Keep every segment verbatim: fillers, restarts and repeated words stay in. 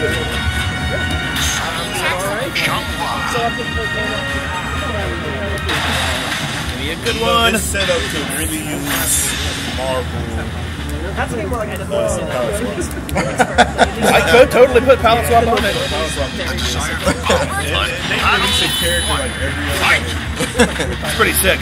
Give me a good one. This setup to really use Marvel. That's a more like a deploy setup. I could totally put palette swap on it. They release a character like every other. It's pretty sick.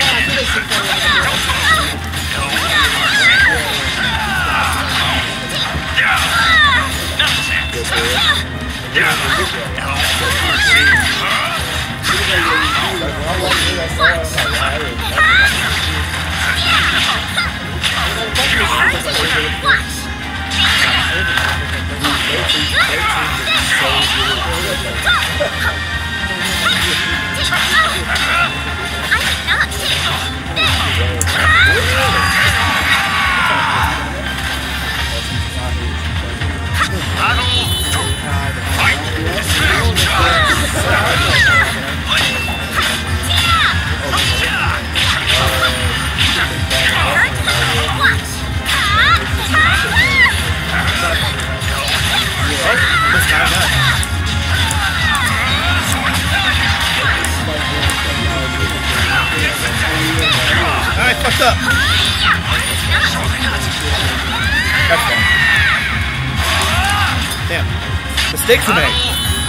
Alright, fucked up. That's fine. Damn. Mistakes were made.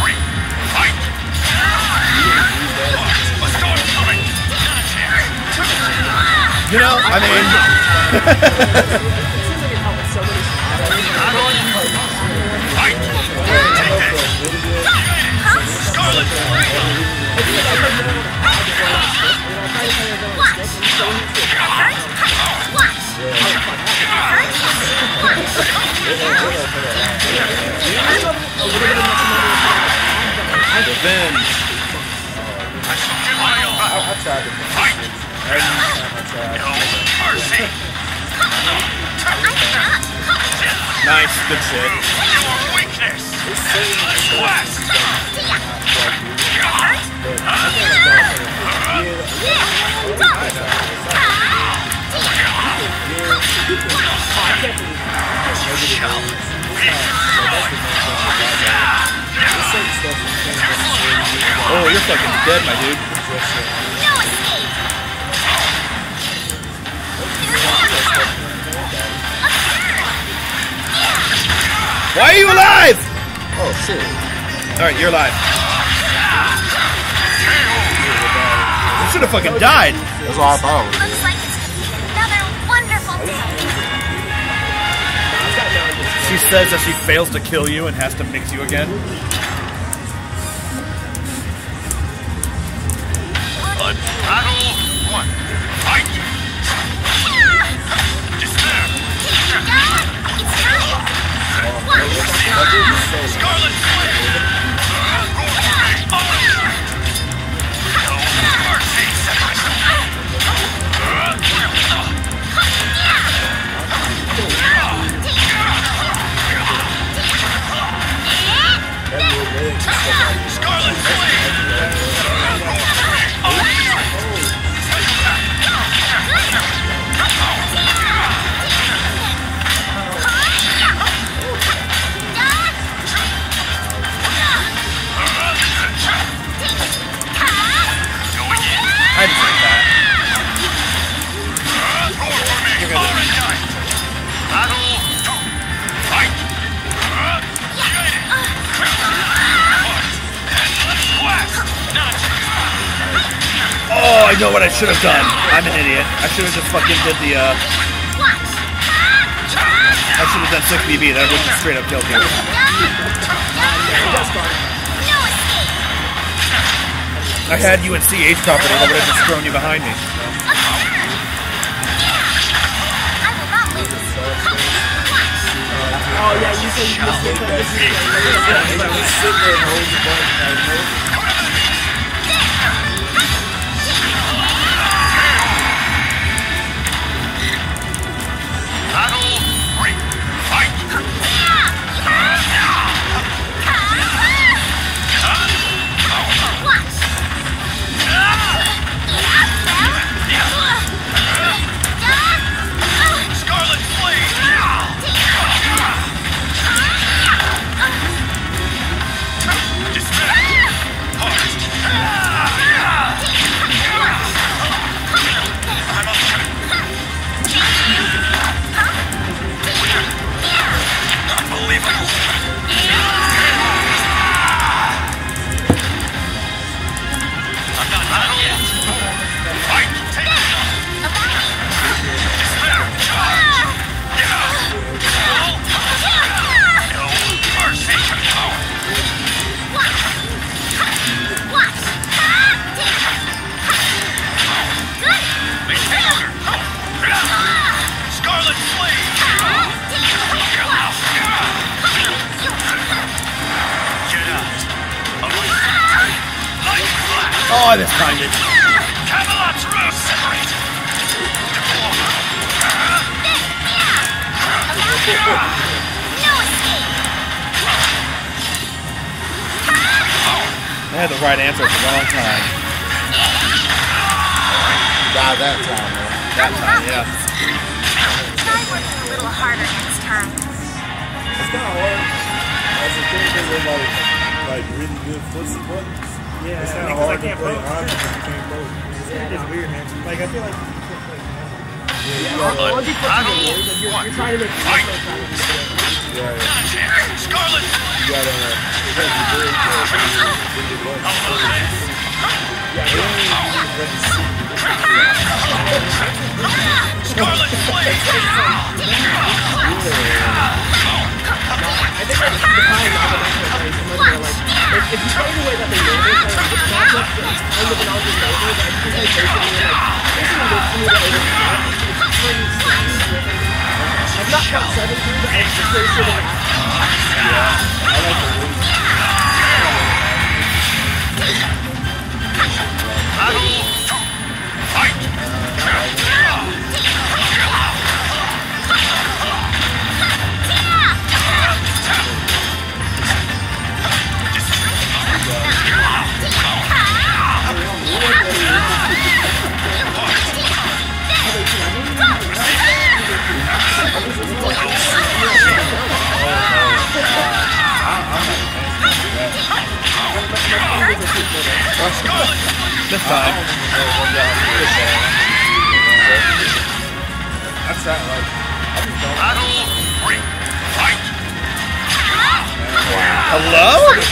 You know, I mean... Revenge. I tried to fight. Nice, good shit. Oh, you're fucking dead, my dude. Why are you alive? Oh shit. Alright, you're alive. You should have fucking died. That's what I thought. Looks like it's another wonderful day. She says that she fails to kill you and has to mix you again. Battle one. Fight! Despair! It's time! Scarlet Flame! No mercy! Scarlet Flame! I just like that. You're gonna Battle two. Fight! Oh, I know what I should have done. I'm an idiot. I should have just fucking did the, uh... I should have done six B B. That would have straight up killed you. I had you in C H property, I would have just thrown you behind me. Oh yeah, you said you just did this. Sit there and hold the button. Battle three. Fight! Scarlet Flame! Oh, I mistimed it. Camelot's roof separate. No escape. I had the right answer at the wrong time. Die that time, man. That time, yeah. Try working a little harder next time. It's kind of hard. As a kid, because they're like, like really good footsie buttons. Yeah, It's kind of because I hard to can't play vote. on because you can't vote. It's weird, man. Like, I feel like you can't play. Yeah, you All gotta, these fucking games, like, you're, you're trying to make Fight. yeah, Scarlet you gotta, uh, you gotta be very careful with your buttons. Yeah, they don't even use the seat. Scarlet Flame. I think that's the time of the matchup, like, like, if you play the way that they made it, like, it's not just kind of an all just over, but I think they basically were like, basically this to me that it was it's pretty strange. I've not felt seventeen, but it's just pretty sure that Yeah, I like the way. Battle two. Fight. This time. I tried, like, I just don't. Battle three. Fight. Hello?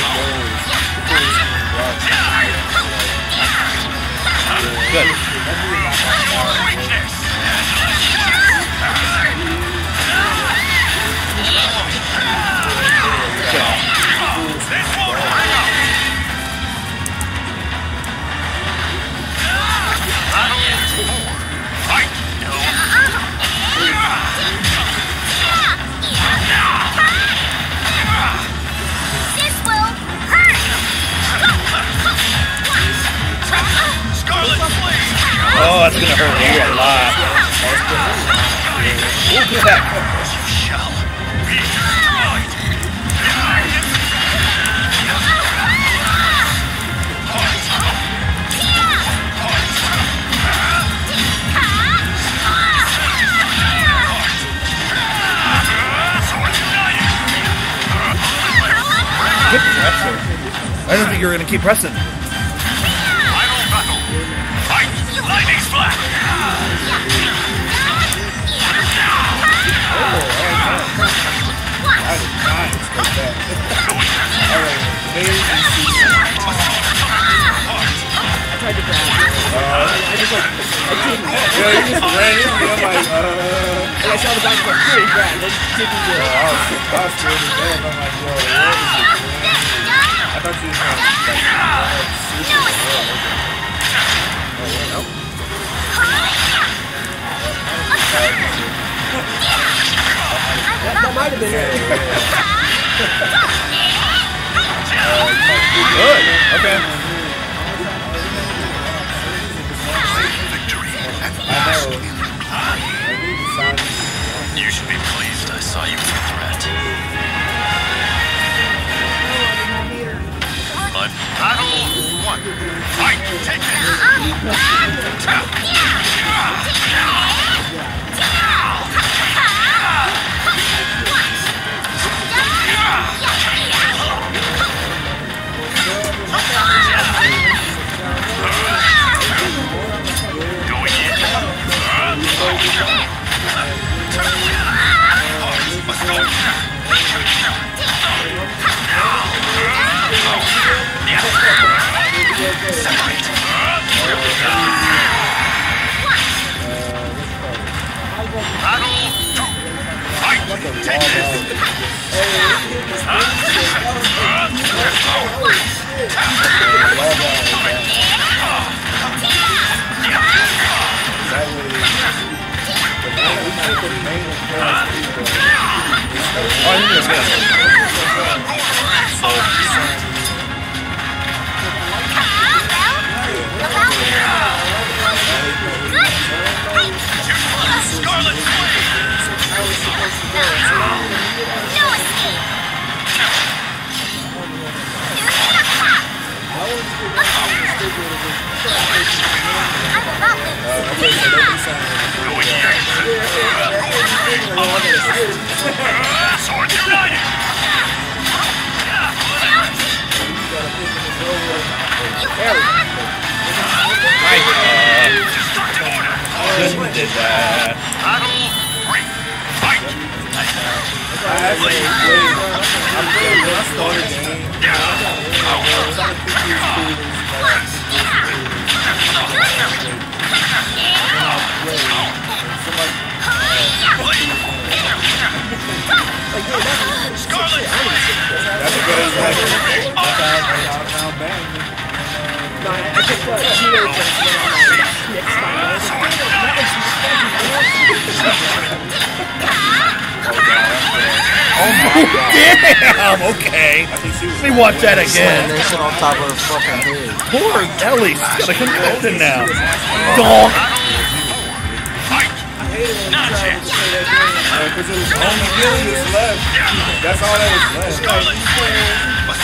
Good. Weakness. This won't hurt out. Battle four. Fight. This will hurt. Scarlet Flame. Oh, that's gonna hurt you a lot. Ooh, good attack. Shall be destroyed. Good pressure. I didn't think you were gonna keep pressing. Final battle. Fight. Lightning flash. I did not expect that. Alright, phase and season. I tried to grab it. I just like, I didn't. Yeah, you just ran into me. I'm like, uh. And I saw the guy go, hey, grab. They didn't do it. I was, I was scared to death. I'm like, yo, what is this? I thought you was going to, like, run up super well. Oh, well, That might have been it. Good. Okay. Victory at I last. know. I need to sign this. You should be pleased I saw you as a threat. But battle one. Fight. Take Going in. Separate. Battle two. Fight. Take Oh, I think it was good. Scarlet Flame! No escape! I will not lose. Swords united! Right. Shouldn't did that. Battle three. Fight! I actually played. I'm playing when I started the game. I was trying to think he was cool. Scarlet That's a good like. That's how I bang. No, I I just uh, cheated when Oh my god. Damn, okay. Let me watch that again. They sit on top of her fucking head. Poor Ellie, she's got a concussion now. Donk. Because it was only Gillius left. That's all that was left. Scarlet Flame!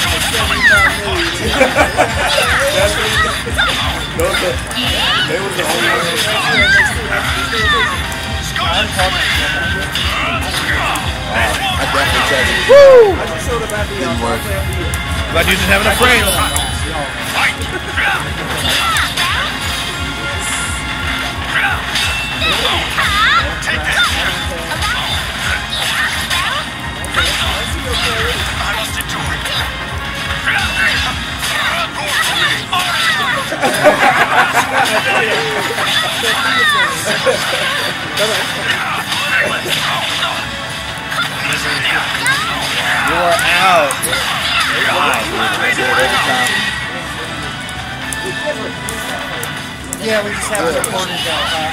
That's what those are, they was the only ones. Scarlet Flame! I definitely tried it. Woo! I just showed up at the uh, Didn't work. Glad you didn't have enough frames. Fight! Take this! I must endure it. You're out. Yeah, we just have a recording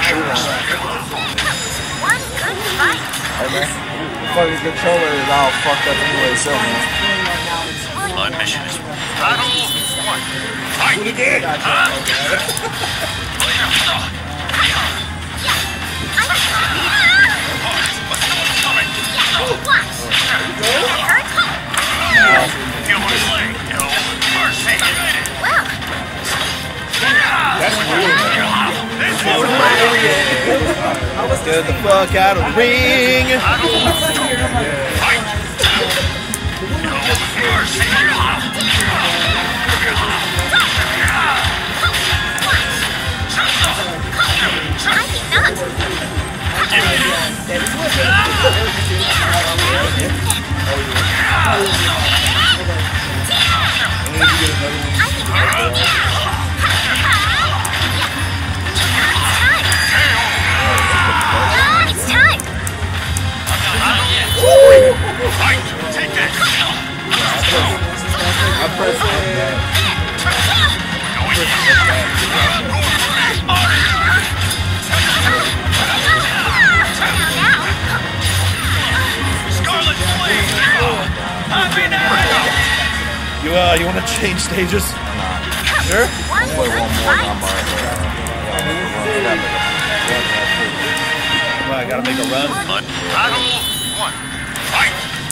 One good fight. Hey man, the fucking controller is all fucked up anyway, so man. My mission is battle one. Fight! Again! Feel my leg, no mercy. Well, That's weird. Get the fuck out of the ring. Fight! No mercy. it's time. Fight! Take this! I pressed on that. Scarlet Flame! Avidemux! You uh, you want to change stages? Sure. One Play one good more fight. number. Well, I gotta make a run. Battle one. Fight!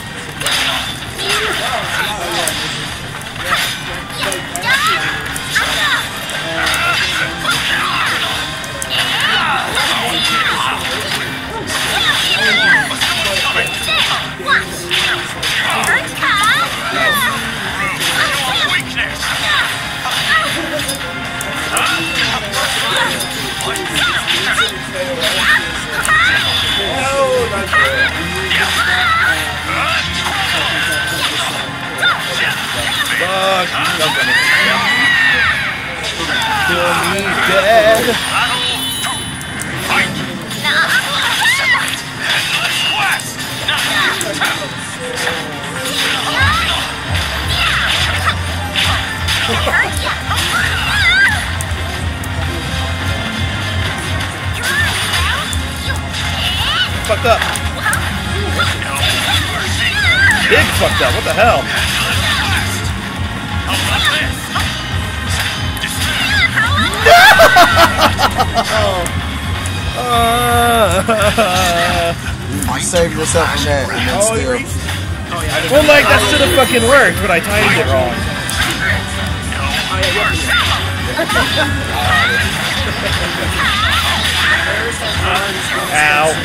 Weakness! Fuck. Kill me dead. Fight! Separate! Endless West! Fucked up. Big fucked up. What the hell? How about this? You save yourself from that and then still. Well, like, that should have fucking worked, but I timed it wrong. Ow.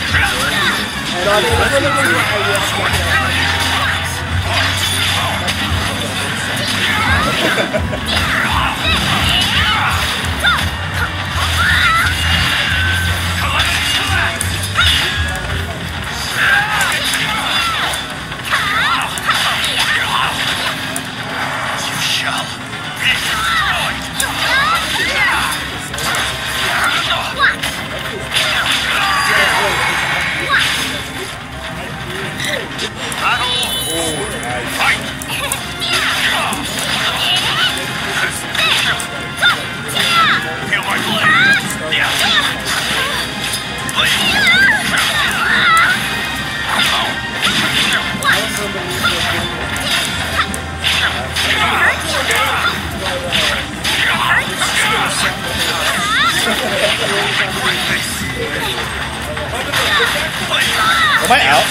Am I out?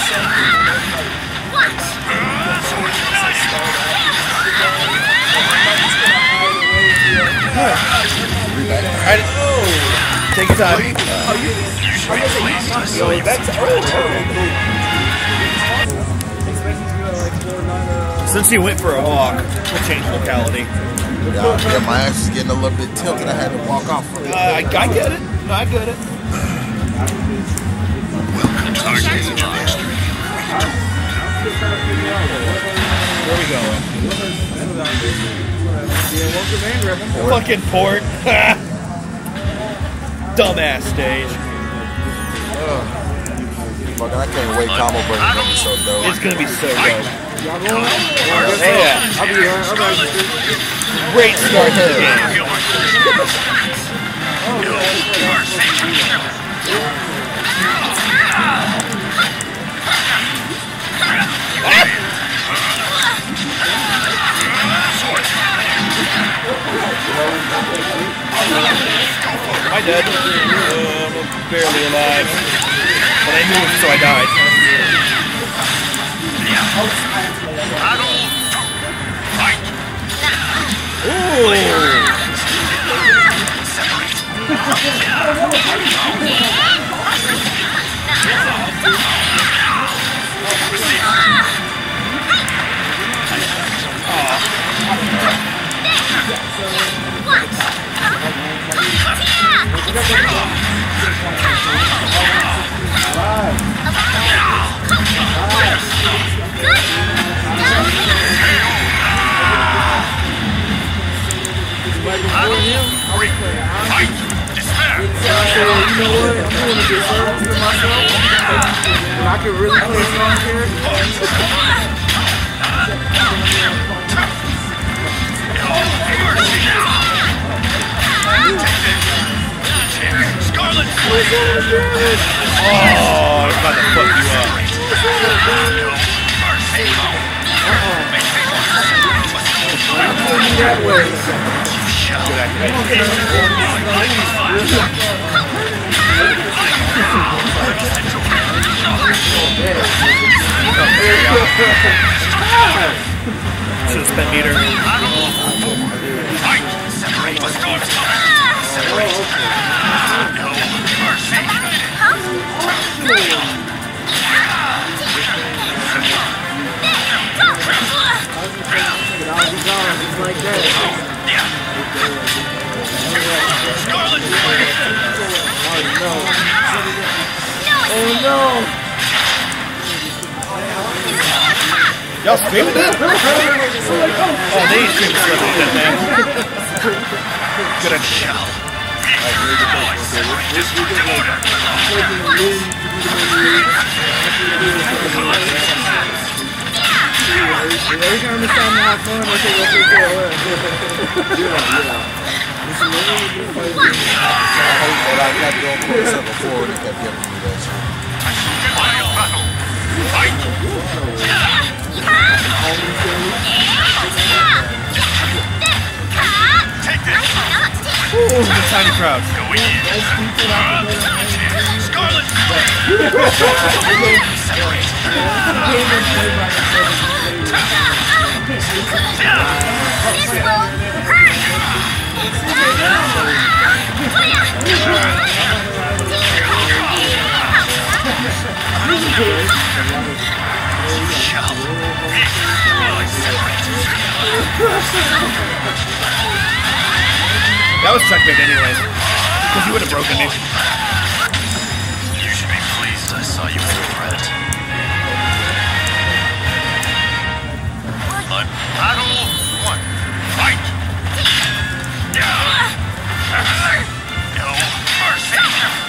Alright, take your time. Yo, that's Since he went for a walk, we'll change locality. Yeah, yeah, my ass is getting a little bit tilted. I had to walk off from it. Uh, I, I get it. I get it. Where are we going? Fucking port. Dumbass stage. Fuck, I can't wait. Combo Breaker is gonna be so dope. It's gonna be so dope. yeah. I'll be here. I'm ready. Great start to the game. Am I dead? Uh, I'm barely alive. But I moved, so I died. Ooh! I can really play strong here. Oh, it's about to fuck you up. That way. Good activation. Suspend meter. Like that. Oh no! Y'all screaming that? Oh, they ain't screaming stuff like that, man. Good idea. Every time it's time to have fun, I say, let's go for it. Yeah, I hope that I got to go for myself before they kept giving me that shit. Ooh, the tiny crowd. Go in. Scarlet Flame! Separate! This will hurt! That was checkmate anyways, because you would have broken me. You should be pleased I saw you as a threat. On battle one, fight! No mercy!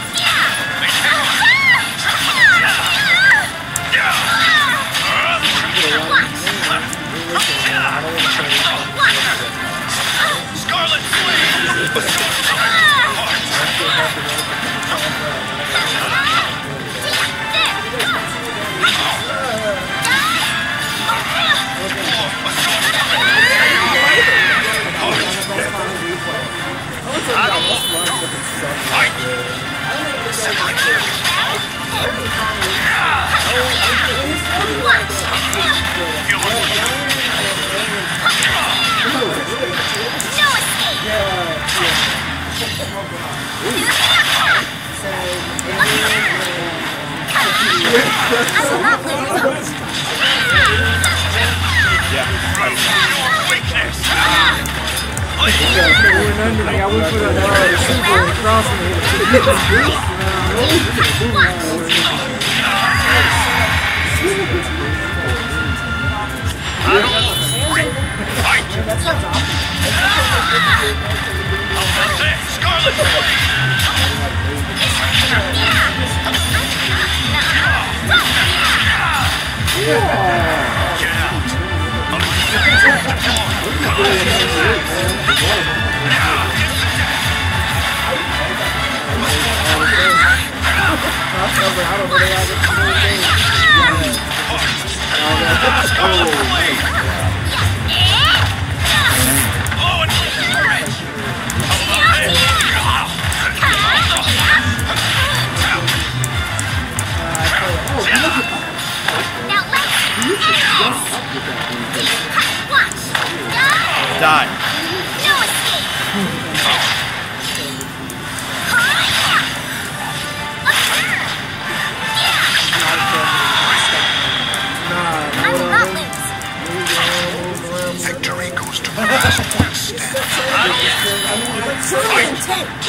Scarlet Flame! Fight! Weakness! I went for the super and crossing it. Fight! How about this? Scarlet Flame! Get out! Die. No escape. I will not lose. Victory goes to the last one standing. Fight!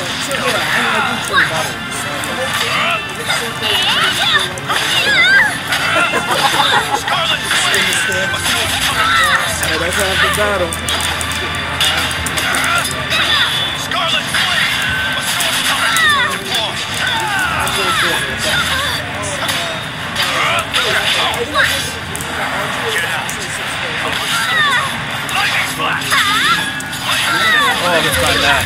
Scarlet Flame! Hey, that's half the battle. Scarlet Flame! A sword coming! Get out! Lightning flash! Oh, let's try that.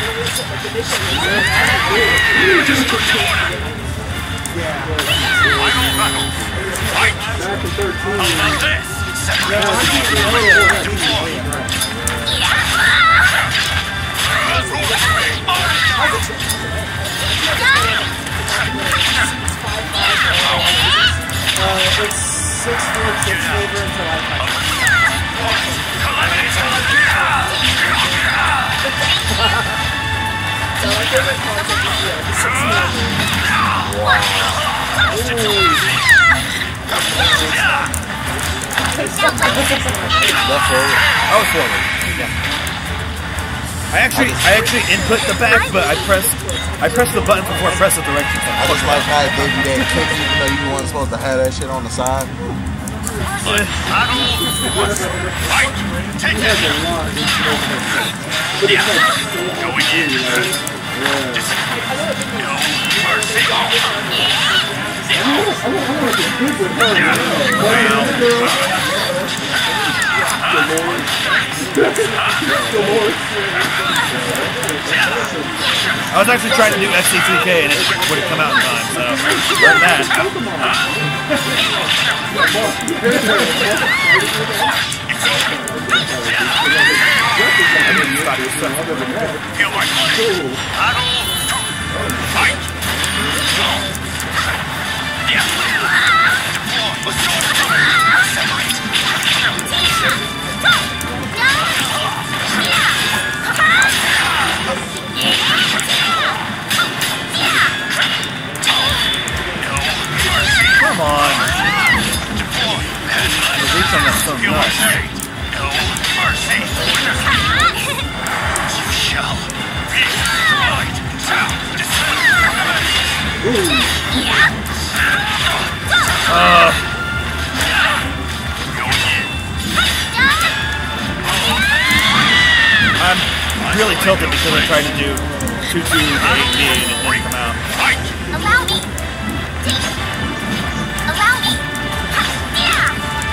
Final battle! Fight! How about this? Separate! Deploy! Uh, it's six four six over until I fight. So my favorite concept is yeah, the six four. Left forward. I was forward. Yeah. I actually, I actually input the back, but I pressed, I pressed the button before I pressed the direction. I just like how it gave you that kick, even though you weren't supposed to have that shit on the side. Fight! Take it! Yeah. Going in. Just no mercy. I was actually trying to do S C V I and it wouldn't come out in time, so learn that. Feel my blood. Battle. Fight. Come on. The reach on that so nuts. No mercy. You shall be right. Uh. I'm really tilted because I tried to do two two to eight D and it didn't come out. Allow me. Allow me. Yeah.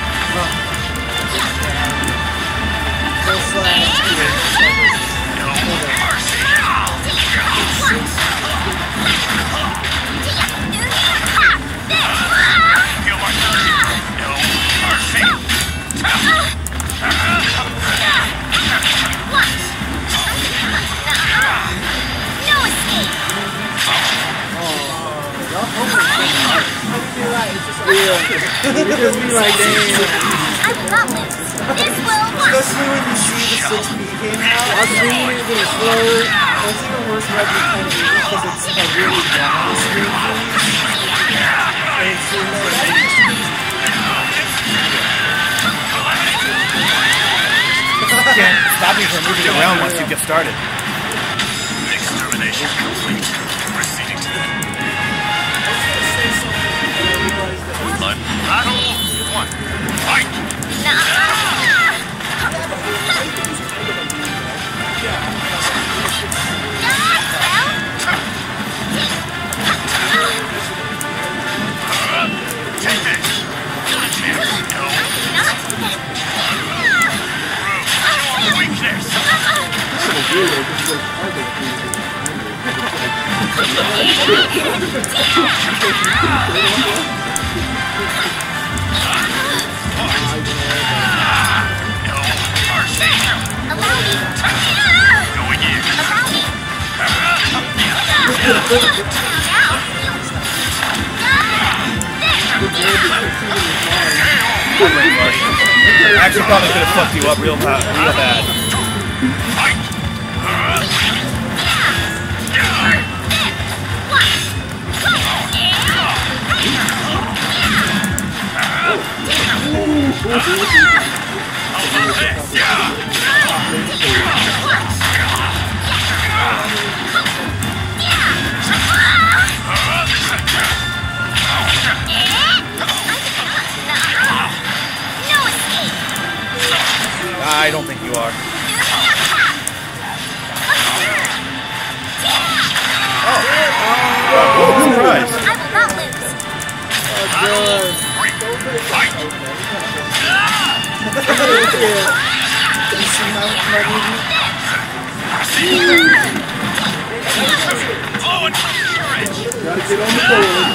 Because we like, damn. I will not lose. This will work. Especially when you see the six B came out. I was reading it getting slow. It's even worse when I do kind of because it's like really down the screen. And it's so You can't stop me from moving around once you get started. Extermination complete. Proceeding to the battle one. Fight! Take this! No. Weakness! I actually probably could have fucked you up real bad. Real bad. I don't think you are. Oh, oh, surprise! I will not lose. Gotta get on the board.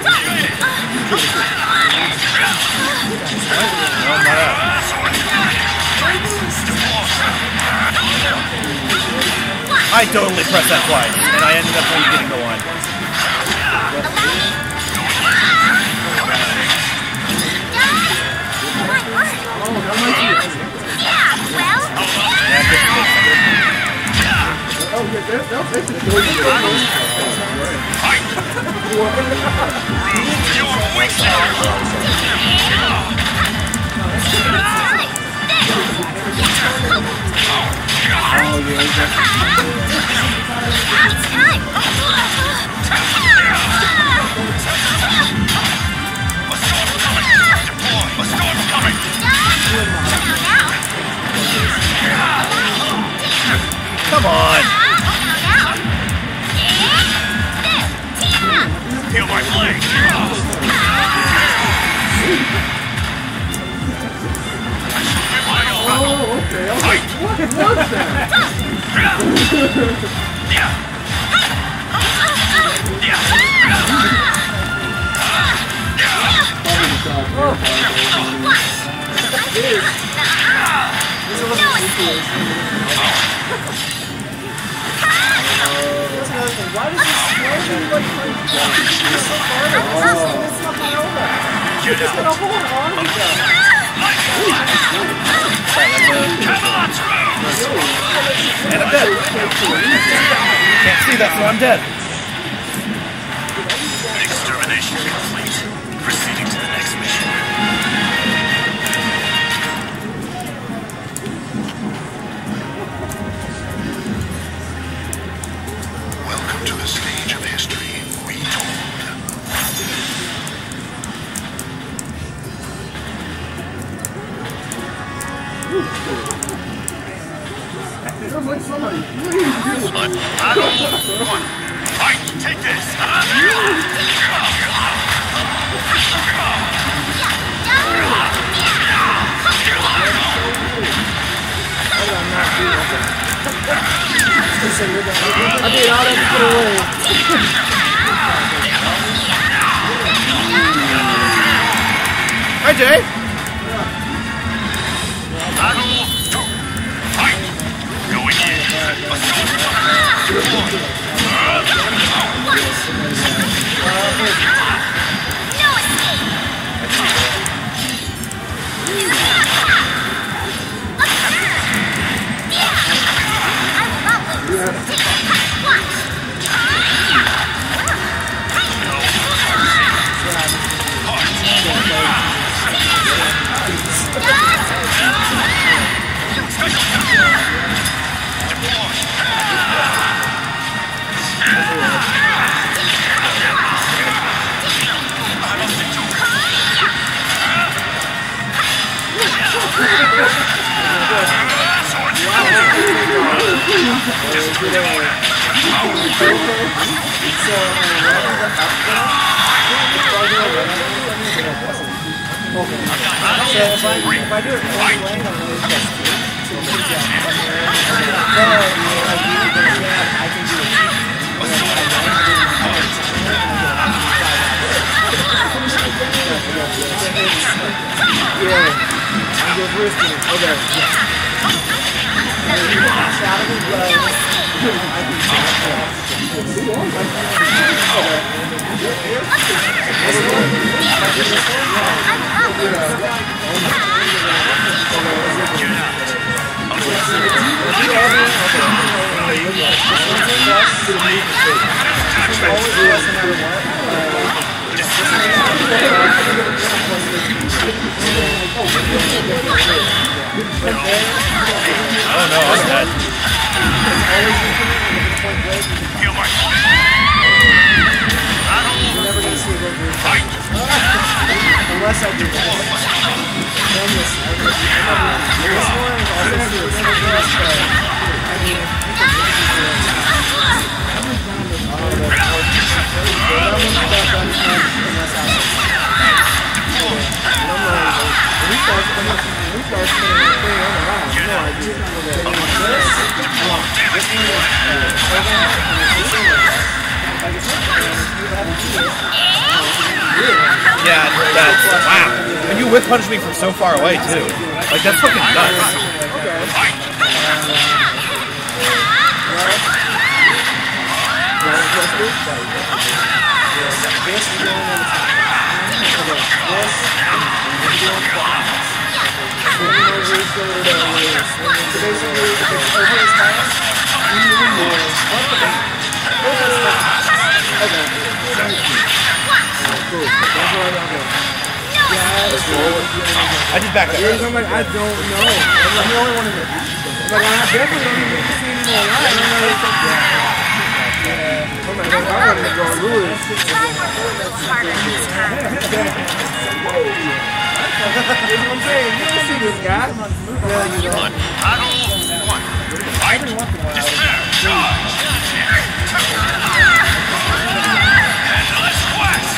No, not out. I totally pressed that twice, and I ended up only getting the one. Oh, yeah, that's actually good. Oh, yeah, It's time. Come on! Feel my blade! Oh, okay. I was like, what was that? That's not another thing. Why does this explosion like this so far? It's not far over. You're just gonna hold on to them. And I'm dead. Can't see that, so I'm dead. Extermination complete. Proceeding to the next mission. Welcome to the stage of history retold. Battle one. Fight! Take this! I did all that to get away. Hi, Jay. Battle two. Fight! Going in. No escape! If I do it one way, I'm going to just do it. So maybe I can do it. Yeah, I'm just risking it. Okay. Oh no, I'm dead. Feel my You're never going to see it over here. Unless I do this. Then this. This one is also true. It's never going to start. I mean, you can do this. Yeah, that's wow. And you whip punched me from so far away too. Like that's fucking nuts. I just backed up. I'm like, I don't know. I'm the only one in there. I'm like, I definitely don't even see any more live. I'm like, I'm like, I'm gonna go lose. Harder this time. That's what I'm saying. You don't see this guy. Yeah, you don't. battle one. Fight! Despair! Charge! Endless quest!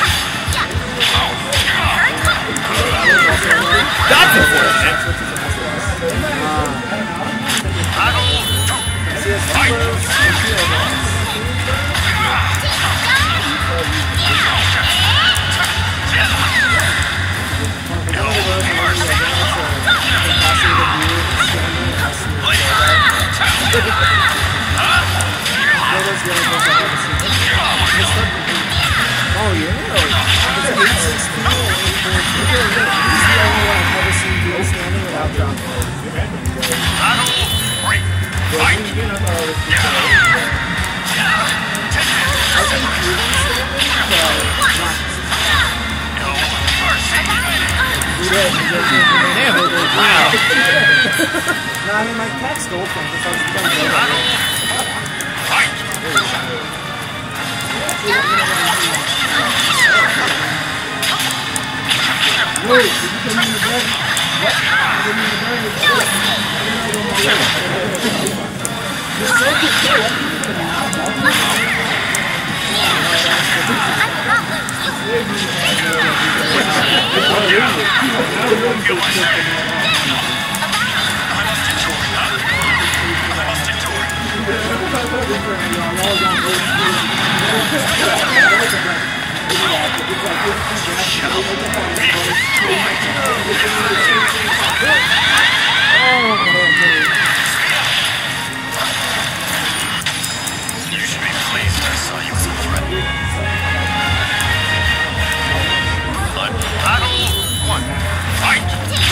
That's unfortunate. Battle two. Fight! Damn it! Wow. No, I mean, my cat stole from this. I was trying to go. Wait, did you put me in the bed? What? You put me in the bed? The second kill. You should be pleased I saw you as a threat. Battle one. Fight!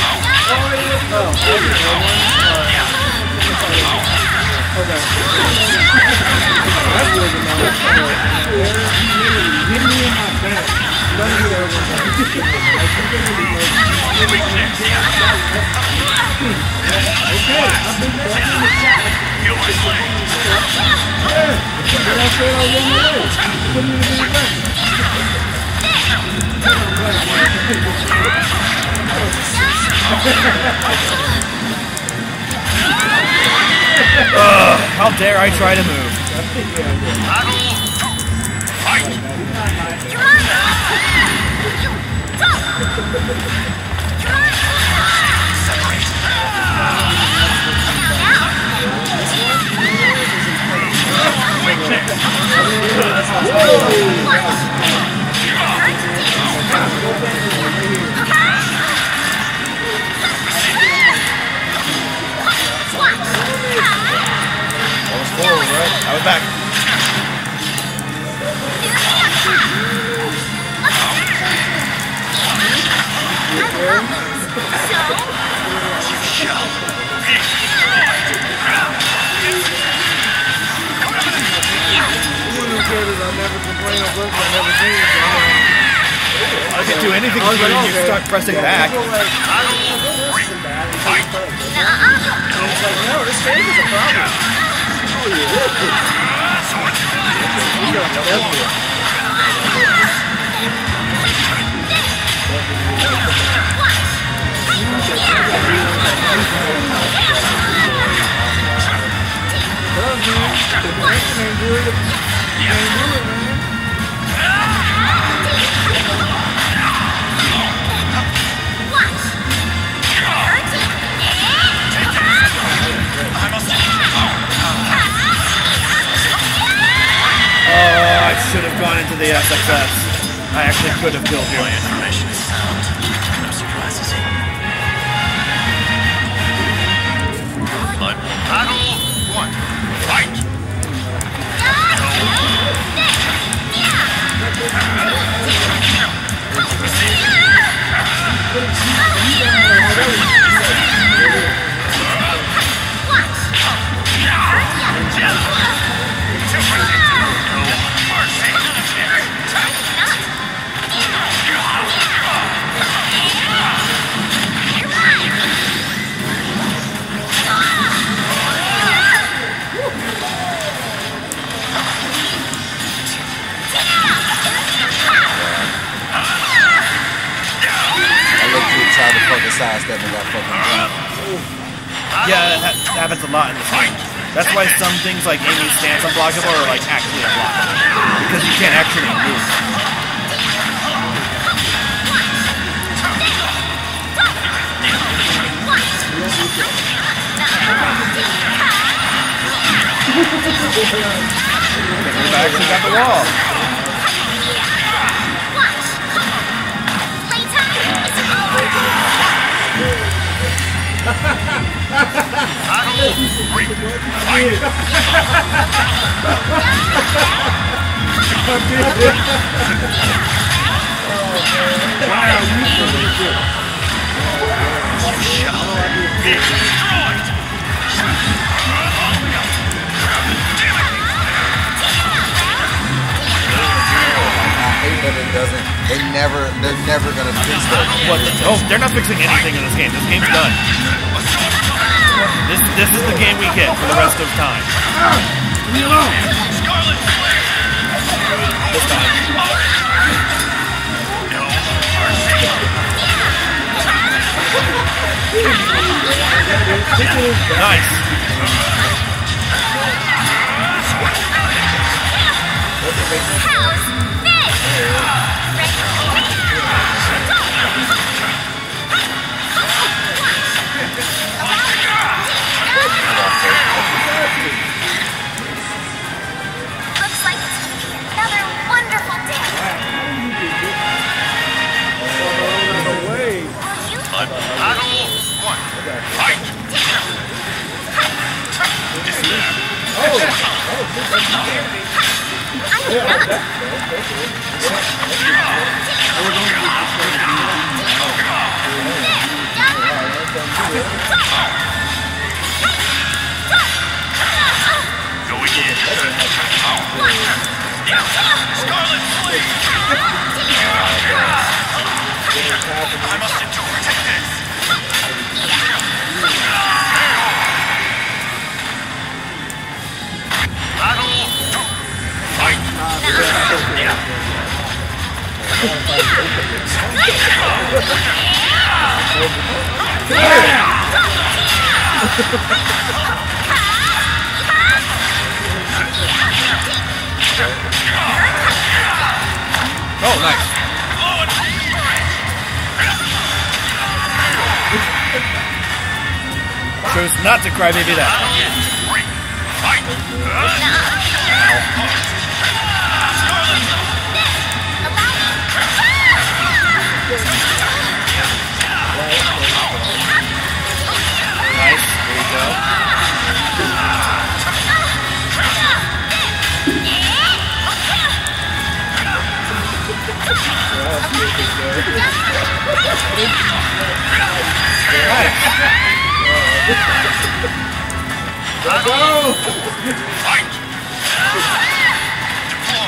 Ugh, how dare I try to move? Battle two. Fight! I was forward, right? I was back. I can do anything to you when you start pressing back. No, this game is a problem. Oh, I should have gone into the S X S. I actually could have killed you. My information is sound. No surprises here. But battle one. Fight! Sidestep and got fucking blocked. Yeah, that ha happens a lot in this game. That's why some things like Amy's stance unblockable are like actually unblockable. Because you can't actually move. We've actually got the wall. Be destroyed! reason, they never, they're never gonna fix that. What? Oh, they're not fixing anything in this game. This game's done. This this is the game we get for the rest of time. Leave me alone. Scarlet Flame. This time. No mercy. Nice. How's looks like it's going to be another wonderful day. Will you? Battle one. Fight. Going in. Scarlet Flame. I must endure. Take this. Battle two. Fight. Oh, nice. Chose not to cry baby that. Fight. Nice. There you go. Nice. Let's go! Fight! Deploy!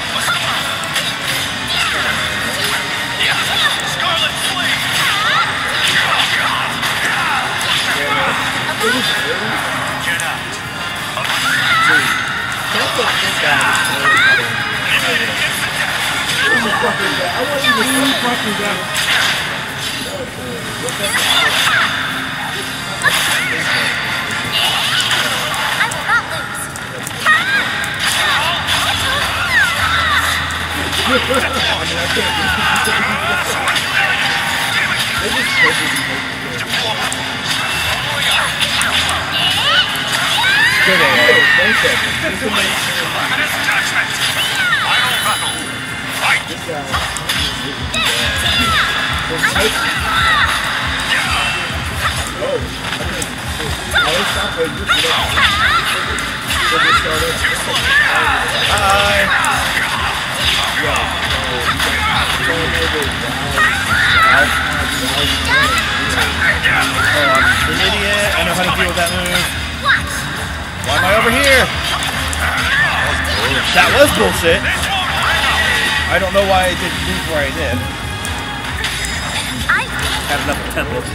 Scarlet Flame! Get out! Good A A. Final battle! Fight! Oh, I'm an idiot. I know how to deal with that move. Why am I over here? That was bullshit. I don't know why I didn't move where I did. Had enough of templates.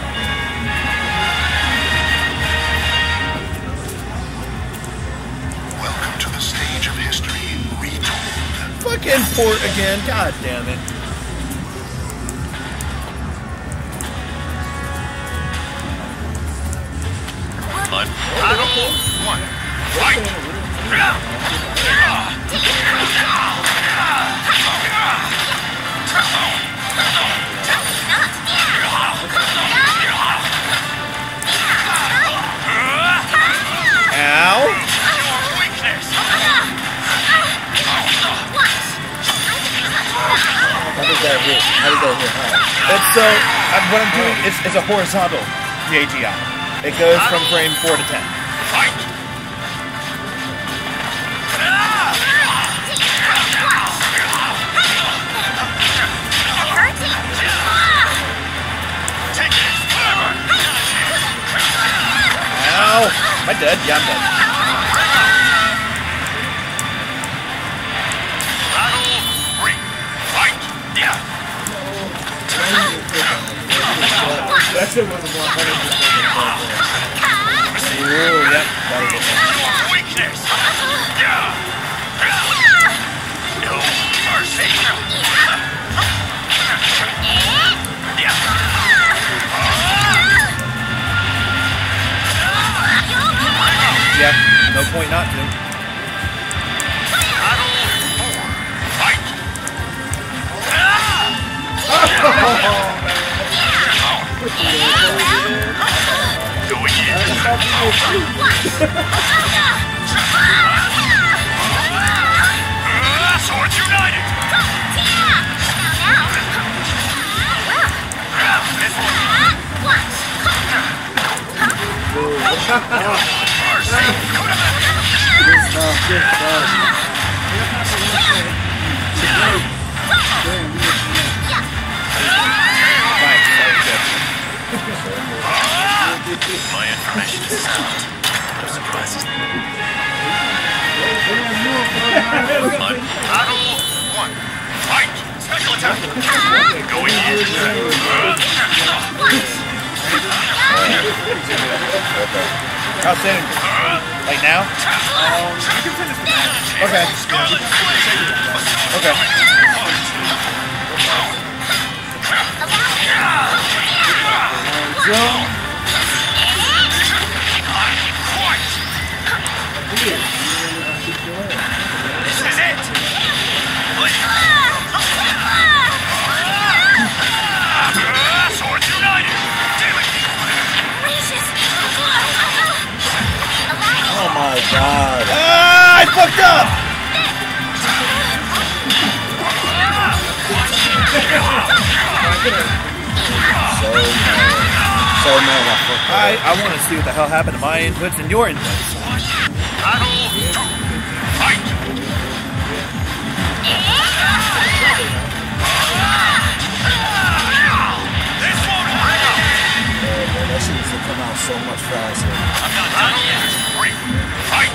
Welcome to the stage of history retold. Fucking port again. God damn it. Battle one. Fight! Ow. Weakness. How does that hit? How does that hit? Huh? It's so, uh, what I'm doing, it's, it's a horizontal J G I. It goes from frame four to ten. Fight! Take this. Ow. Am I dead? Yeah, I'm dead. Battle three. Fight! Yeah. That shit was one hundred percent. Ooh, yep. That was it. Weakness. No mercy. Yeah, no point not to. Fight. Going in. Swords united. My information is sound. No surprises. Battle one. Fight. Special attack. Going in. Outstanding. Like now? Okay. Okay. Jump. This is it. Swords united. Oh my god. Ah, I fucked up! So mad. So mad I fucked up. I, I want to see what the hell happened to my inputs and your inputs. Battle two. Fight. This won't hurt. Man, man, that shit used to come out so much faster. I'm not done yet. Three. Fight.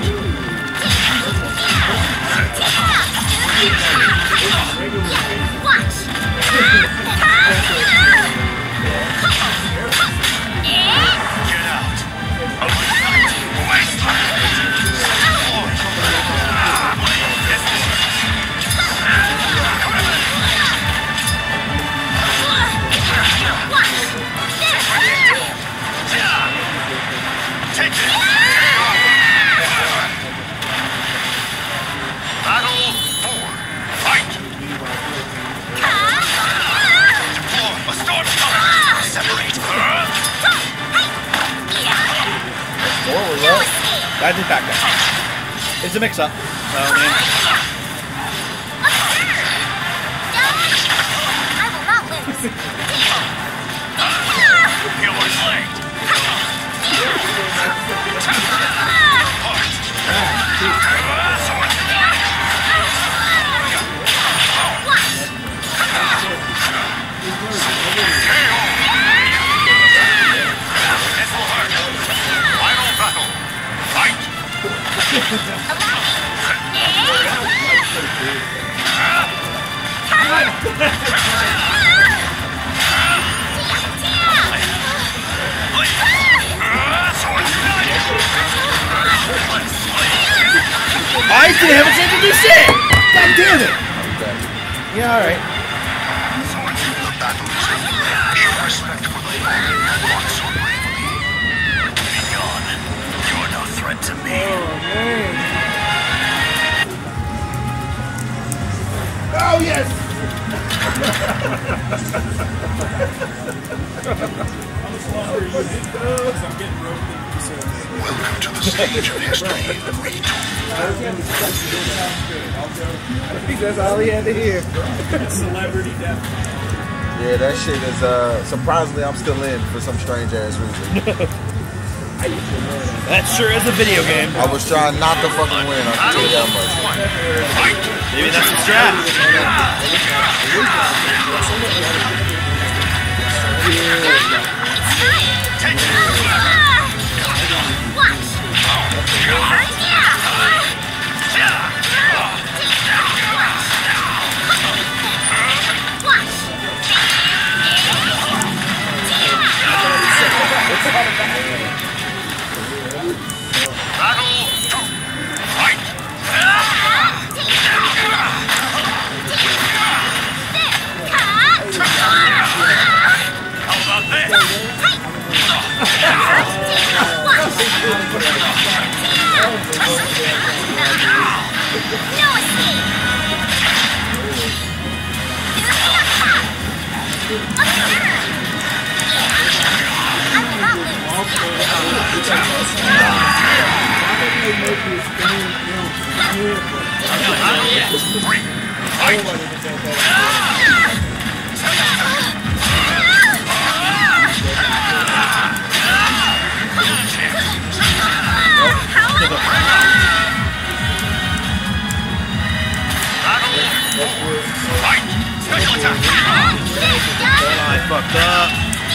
Watch! Get out. Wasteland. Take it. Battle four. Fight. Deploy. A storm's coming. Separate. Forward, right? I did back up. It's a mix-up. So, man. I will not lose. Killer slain. Final battle. Fight. I didn't have a chance to do shit! God damn it! Yeah, alright. Swords in the battle is over. Show respect for the flag you fought so bravely. Be gone. You're no threat to me. Oh, yes! Welcome to the stage of history. I think that's all he had to hear. Celebrity death. Yeah, that shit is, uh, surprisingly, I'm still in for some strange ass reason. That sure is a video game. I was trying not to fucking win, I can tell you that much. Maybe that's the strat. Battle two. Fight! How about this? No escape! I will not lose. Three. Fight! Fight! Special attack! I fucked up.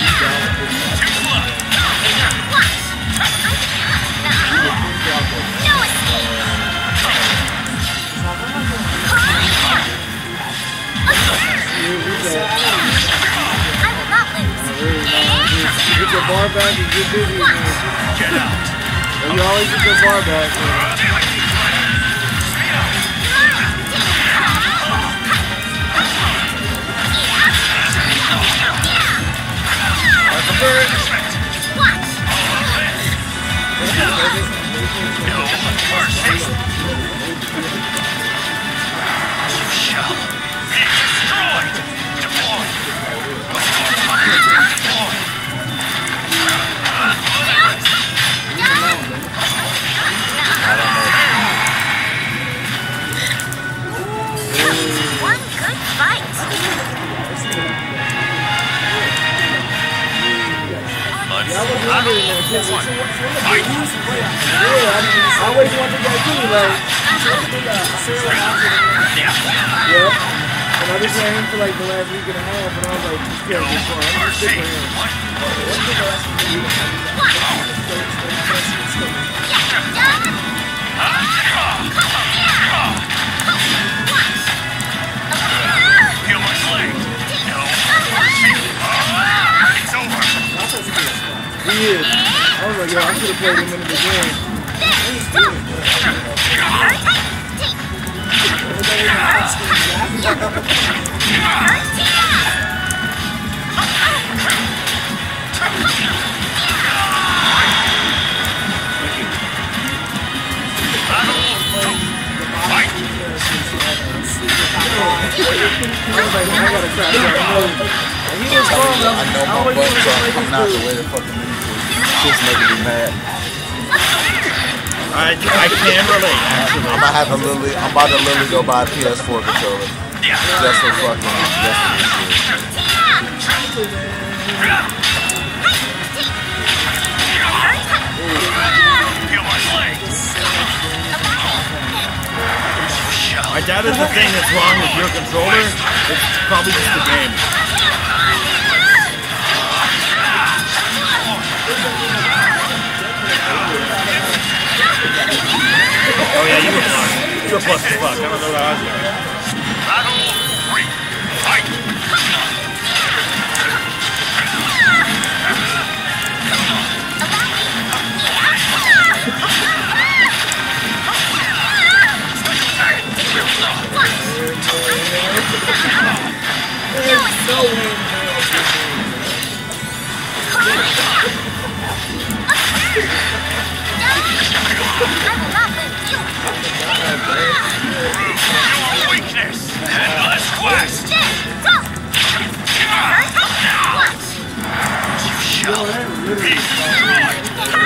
No escape! I will not lose. Get your bar back and get busy. Get out! And you always get your bar back. One good fight. I was wondering that. Yeah, I always wanted that too, like. Yeah. And I've been playing him for like the last week and a half, and I was like, this kid is fun. I'm gonna stick with him. Feel my leg. No. It's over. He is. I was like, yo, I should have played him in the beginning. I was like, I gotta try that. He was fun, though. I know I my always butt wanted to start play coming this out the dude. way the fucking music is. Just making me mad. I, I can relate, actually. I'm gonna have to literally, I'm about to literally go buy a P S four controller. Just for fucking, just for this shit. Feel my legs. I doubt it's the thing that's wrong with your controller. It's probably just the game. Oh yeah, you were plus. You were plus as fuck. I don't know what I was doing. Battle three. Fight! Weakness! Endless quest! You shall be destroyed!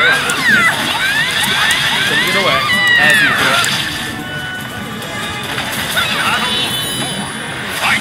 Take it away, as usual. Fight!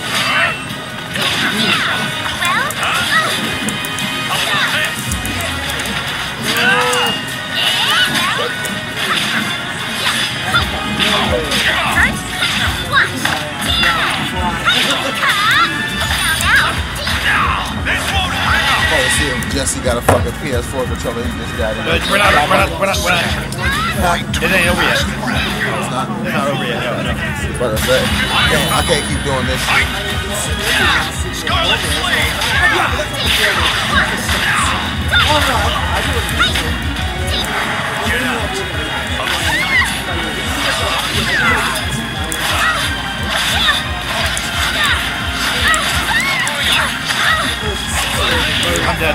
Jesse got a fucking P S four controller. He just got it. But we're not, we're not, we're not, we're not. It ain't over yet. It's not. It's not over yet, no, no. What I say? I can't, I can't keep doing this shit. Scarlet Flame! I'm dead.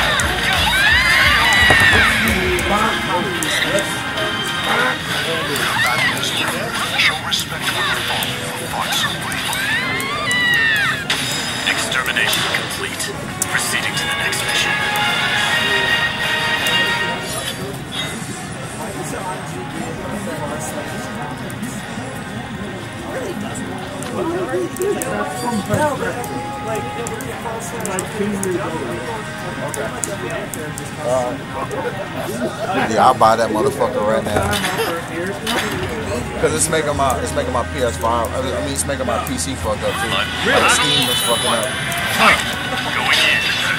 Show respect when you fall for fought so bravely. Extermination complete. Proceeding to the next mission. Yeah, I'll buy that motherfucker right now. Cause it's making my it's making my P S five. I mean, it's making my P C fuck up too. Like Steam is fucking up. Going in.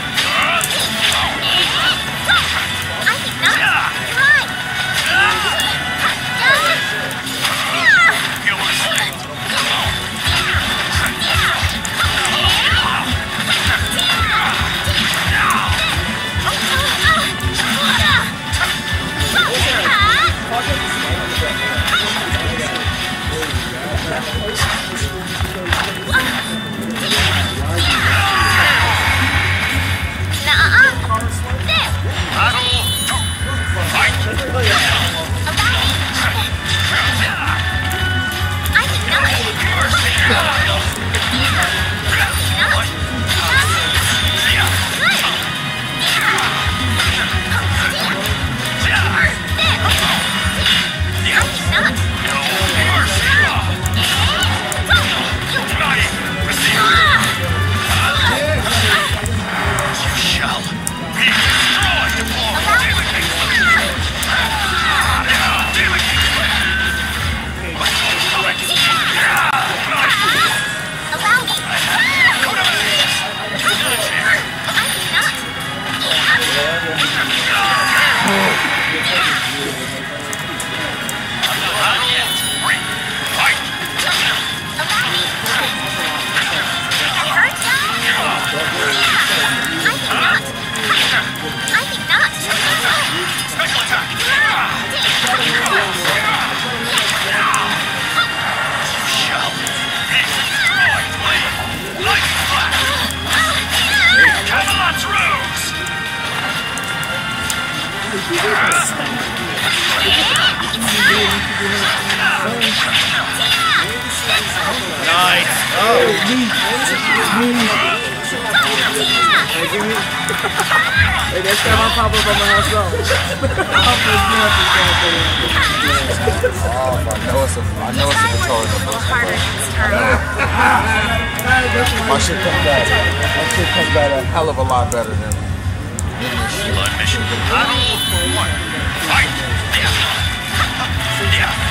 Nice. Oh. Hey, next time I'll pop up on my house though. Oh, I know it's a I know it's a retarded. My shit comes back. My shit comes back a hell of a lot better than than this shit. Blood mission. Battle one. Fight. Yeah. Yeah.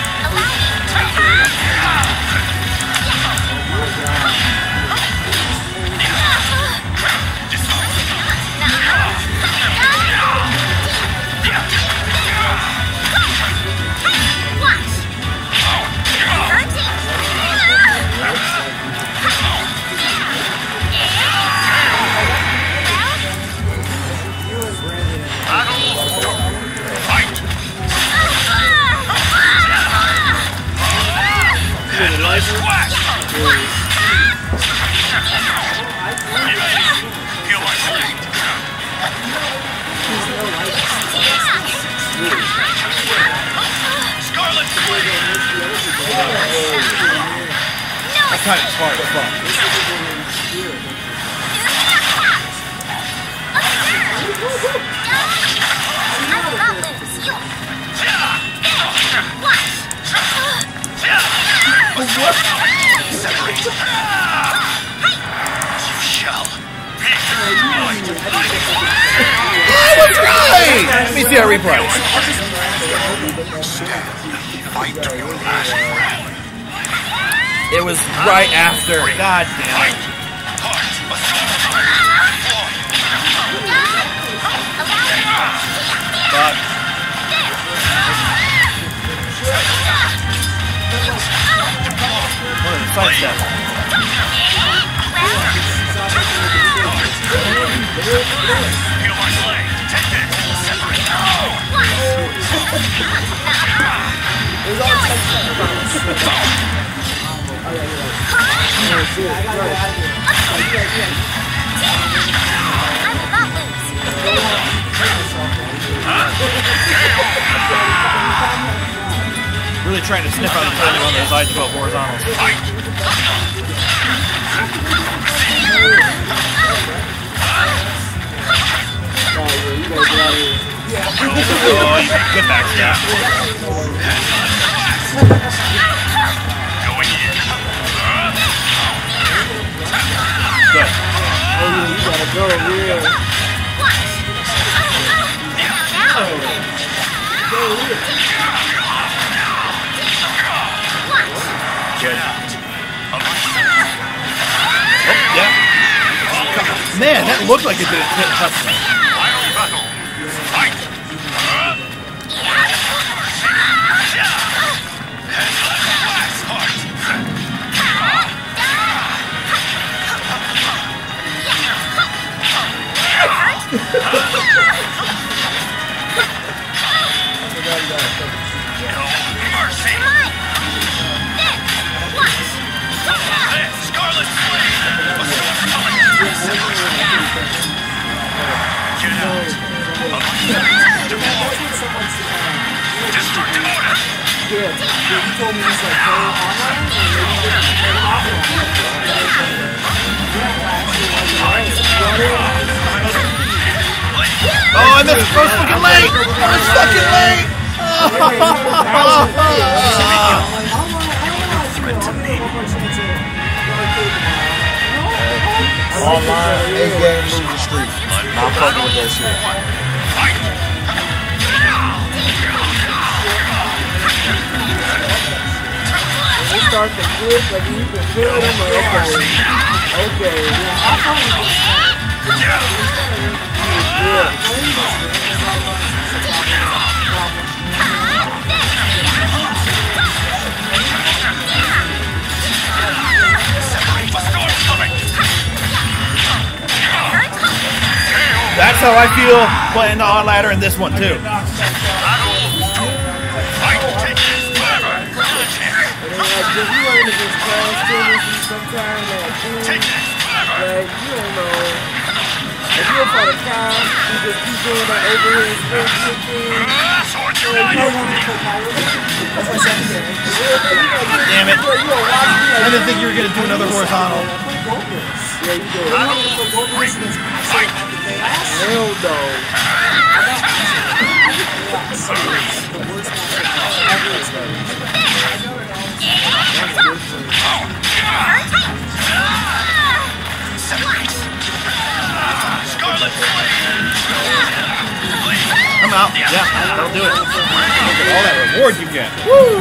I cut it hard as fuck. Let me see that replay. It was right after. God damn it. Fuck. What is the side step? Feel my blade. Take this. It was all intentional, I promise. Oh yeah, you're right. Oh shit, right. Oh, yeah, yeah. I will not lose. Really trying to sniff out the timing on those I twelve horizontals. Oh yeah, you gotta get out of here. Oh, you good back snap. Good. Oh yeah, you gotta go, yeah. Go here. Good. Oh, yeah. Man, that looked like it didn't touch me. Yeah, you told me it's like play online, and maybe you didn't play offline. Oh, and that's so fucking late! It's fucking late! Online, eight game loser streak. Not fucking with that shit. You start to flip, like you can feel them, like, okay, okay. Yeah. That's how I feel playing the odd ladder in this one too. If you run into this class tendency sometimes, like, like, you don't know. If you're for the cow, you just keep doing that overhead spin shit thing. Damn it. I didn't think you were going to do another horizontal. Yeah, you do. Hell no. I'm out. Yeah, that'll do it. Look at all that reward you get. Woo!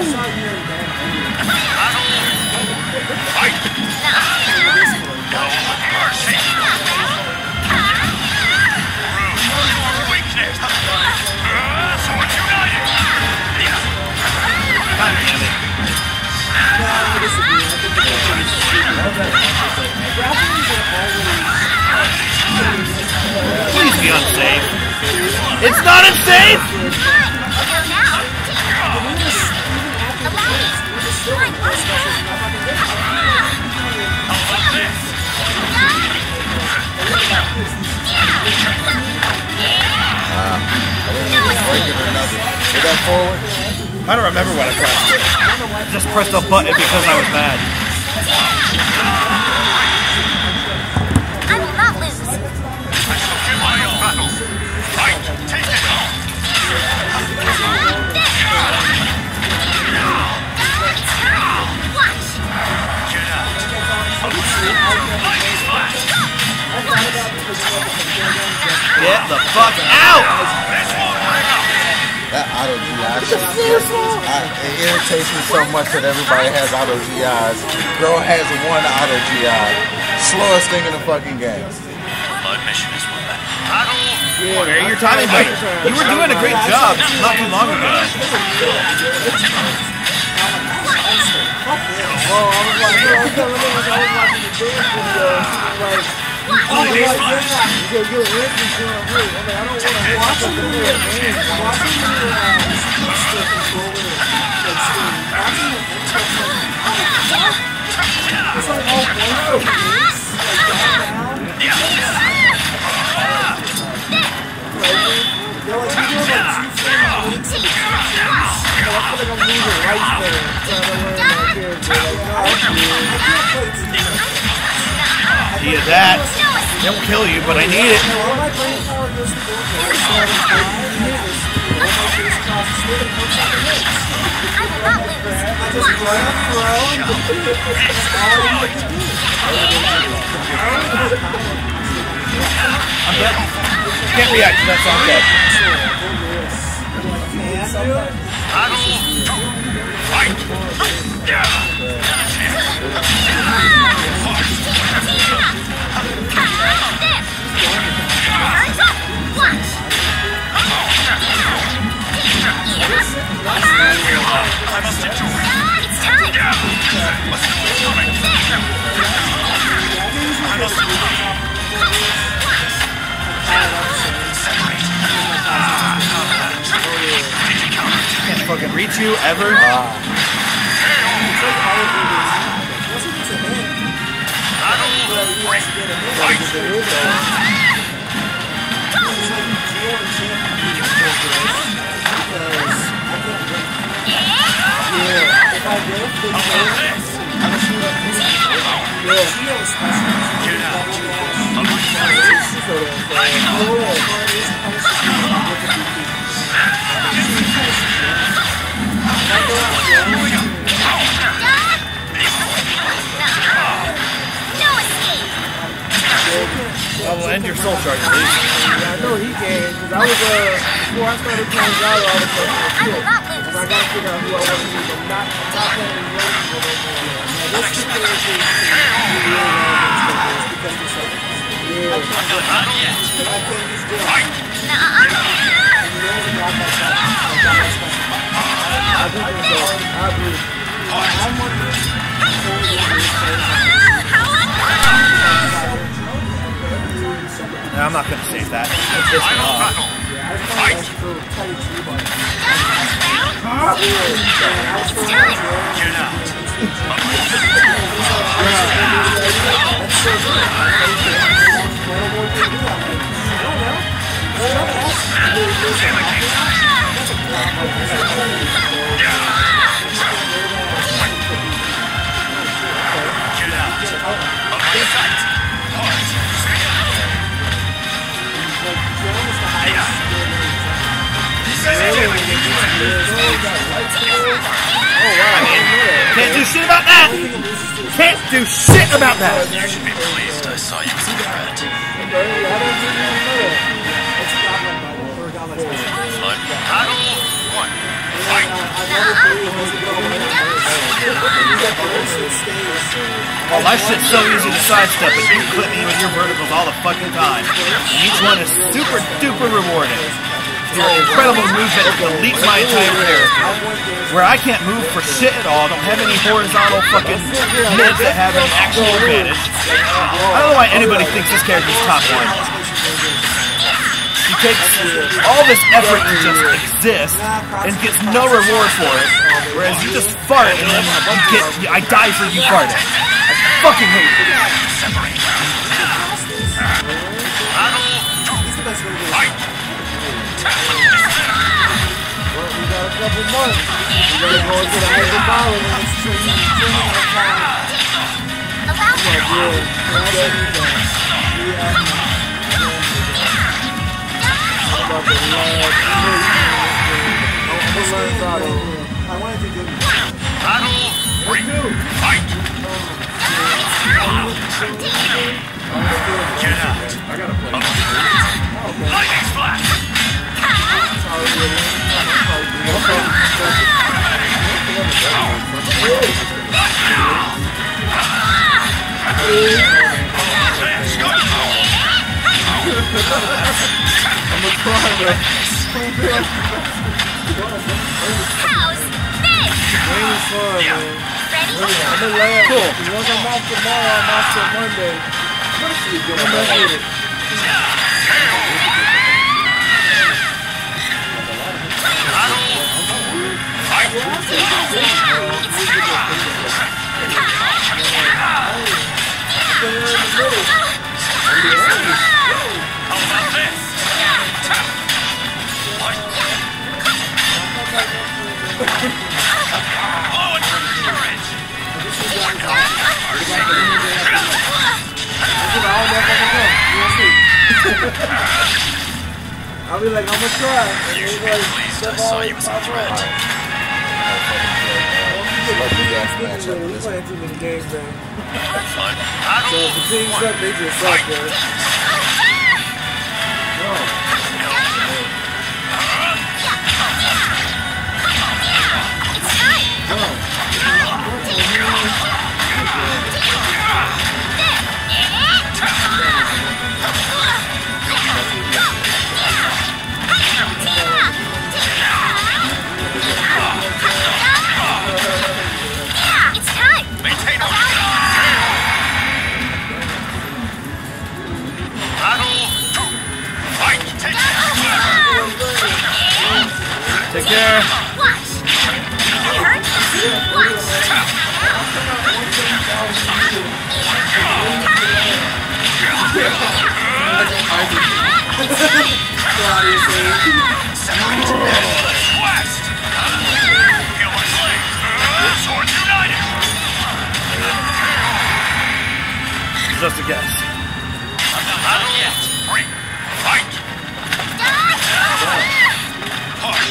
Please be unsafe. It's not unsafe! I don't remember what I pressed. I just pressed a button because I was mad. I will not lose. Get the fuck out! That auto G I shit. I, it irritates me so much that everybody has auto G Is. Groh has one auto G I. Slowest thing in the fucking game. My mission is one. Where are your timing better? You were doing a great job not too long ago. Well, I was like, you know, I was telling them, I was watching the dance video, like, oh, like, yeah, you're, you're rich and doing great. I'm like, I don't want to watch it, man. Watch it, that. It won't kill you, but I need it. All my brain power goes to bullshit. So if I hit this, all my face costs me to come back and hits. I will not lose. I just grab, throw, and defeat. That's all I need to do. I'm dead. Can't react to that, so I'm dead. Fight! I must enjoy. It's time. What's coming? I must Can't fucking reach you ever. I will end your soul charge, please. Yeah, I know he can, because I was, uh, before I started playing Gyro, I was playing I for will not lose. So I gotta figure out who I want to use. I'm not, I'm not playing any races or anything. Now, this two players is really because he's so yeah. I can't just do it. Nuh-uh. I do think so. I agree. I'm wondering. No, I'm not gonna save that. It's this one off. It's time. Can't do shit about that! Can't do shit about that! You should be pleased I saw you as a threat. Battle one. Fight! Oh, my shit's so easy to sidestep, but you clip me with your verticals all the fucking time. And each one is super duper rewarding. Your incredible movement deletes my entire character. Where I can't move for shit at all, don't have any horizontal fucking mids that have an actual advantage. I don't know why anybody thinks this character's top one. He takes all this effort to just exist and gets no reward for it. Whereas you just fart and then you get, I die for you farting. I fucking hate it. Well, we got a couple months. We gotta go into the Iron Ball and it's training time. Allow me. I wanted to do Battle three. Fight! Get out. I gotta play. Lightning splash! I'm a cry, How's this? Rain is fun, man. Ready? I'm gonna laugh. Cool. Once I'm off tomorrow, I'm off till Monday. I'm mess with it. How about this? Oh, it's courage! Look at all I'll be like, I'm gonna try. And You he's should be like, pleased step I saw all you as a top threat. right. We're playing too many games, man. So if the team suck, they just suck, man. It's time! Maintain order. Battle two. Fight. Take Take care. Watch! It hurts? Watch! West. Feel my blade. Swords united. Just a guess. Battle yet. Three. Fight. Heart.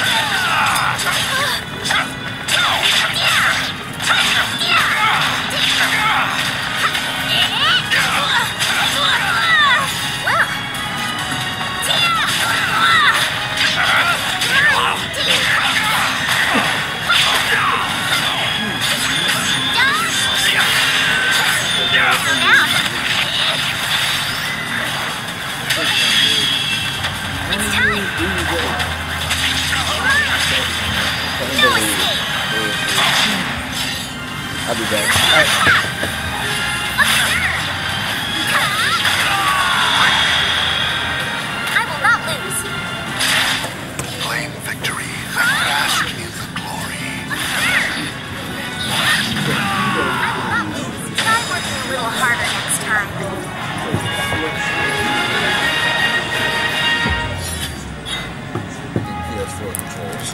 I'll be back. Alright. I will not lose. Claim victory and bask in the glory. Try working a little harder next time. P S four controls.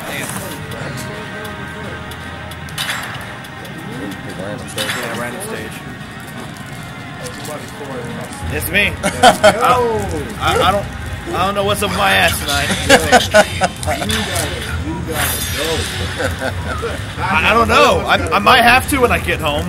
Random stage. Yeah, random stage. It's me. I, I, I don't. I don't know what's up my ass tonight. I, I don't know. I, I might have to when I get home.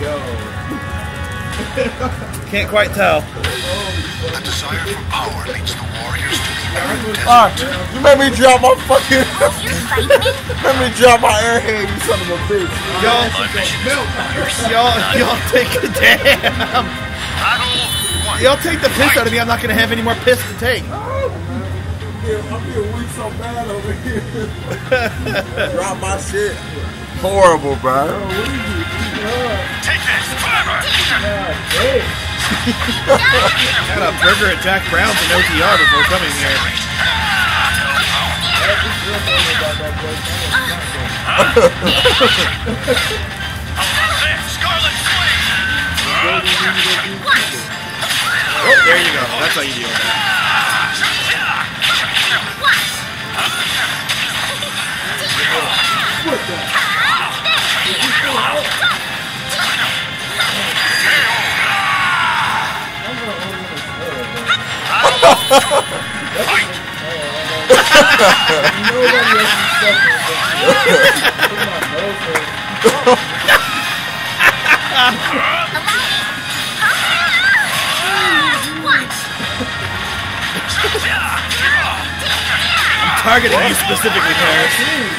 Can't quite tell. The desire for power leads the warriors to the arid desert. Ah, you made me drop my fucking. You fight me? Let me drop my airhead, you son of a bitch. Y'all, y'all, y'all take a damn. Battle one. Y'all take the piss out of me. I'm not gonna have any more piss to take. I'm being weak so bad over here. Drop my shit. Horrible, bro. Take this. Clever. Had a burger at Jack Brown's in O T R before coming here. Scarlet Flame. Oh, there you go. That's how you deal with that. I'm targeting you specifically, Paris.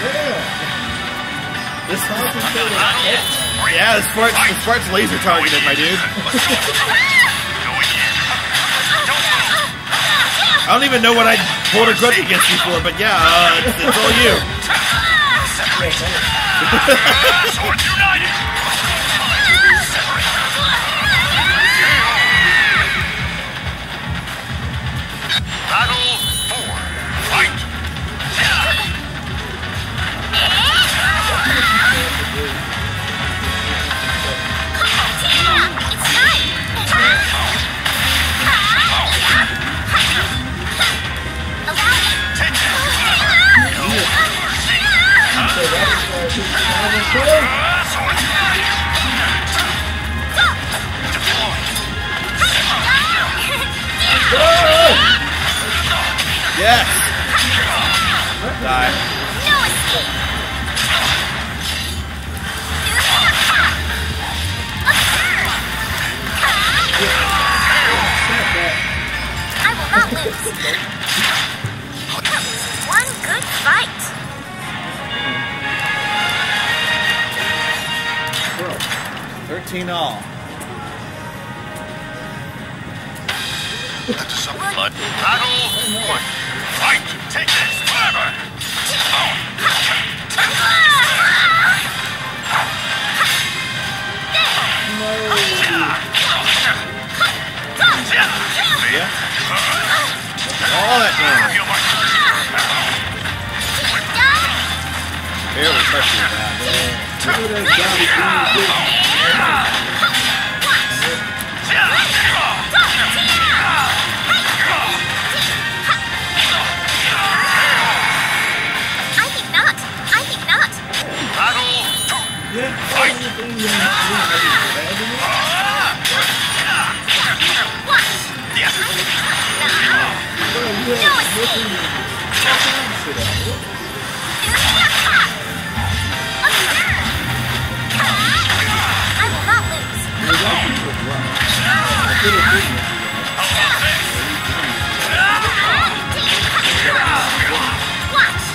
This, yeah, the Spart's, the Spart's laser targeted, my dude. I don't even know what I hold a grudge against you for, but yeah, uh, it's, it's all you. Swords united. Battle four. Fight. Deploy. Yes! Die. No escape! I will not lose. One good fight. thirteen all. That's some blood. Battle one. Fight! Take this! Forever! Yeah. All that damage. Barely touching that. I think not. I think not. Battle two. Fight! No escape. I will not lose. Watch.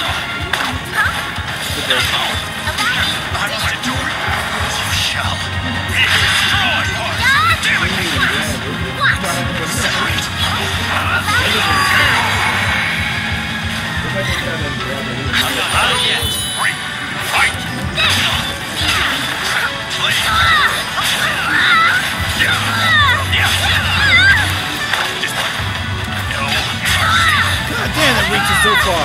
You shall be destroyed! Separate! Battle three. Fight! God damn, that reaches so far.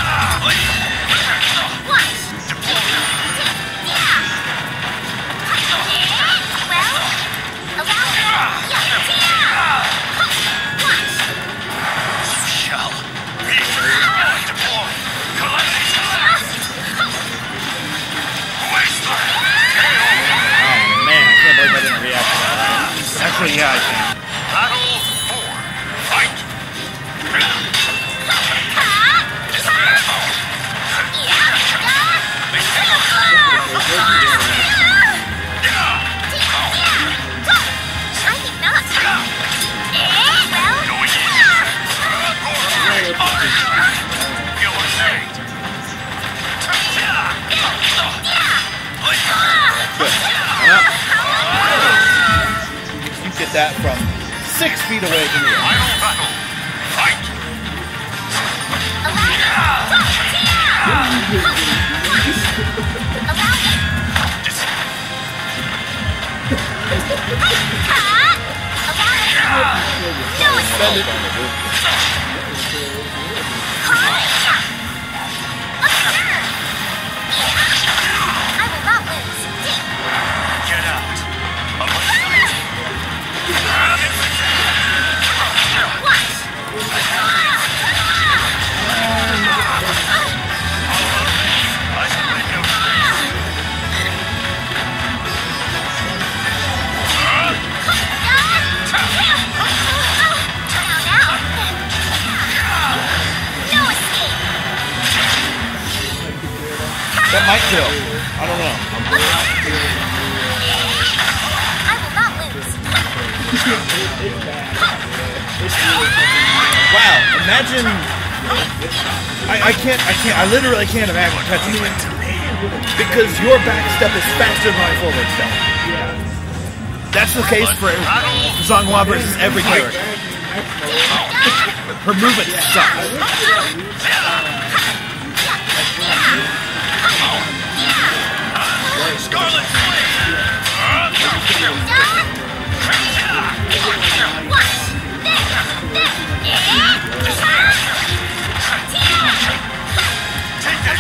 Actually, yeah, I can. Battle four. Fight! I think not. Well, Feel saved. You get that from six feet away from you. Final battle. Fight! no escape. I will not lose. Get out. That might kill. I don't know. I will not lose. Wow, imagine. I, I can't, I can't, I literally can't imagine touching it. Because your back step is faster than my forward step. That's the case for Zhonghua versus every character. Her movement sucks. Scarlet Flame! Take this!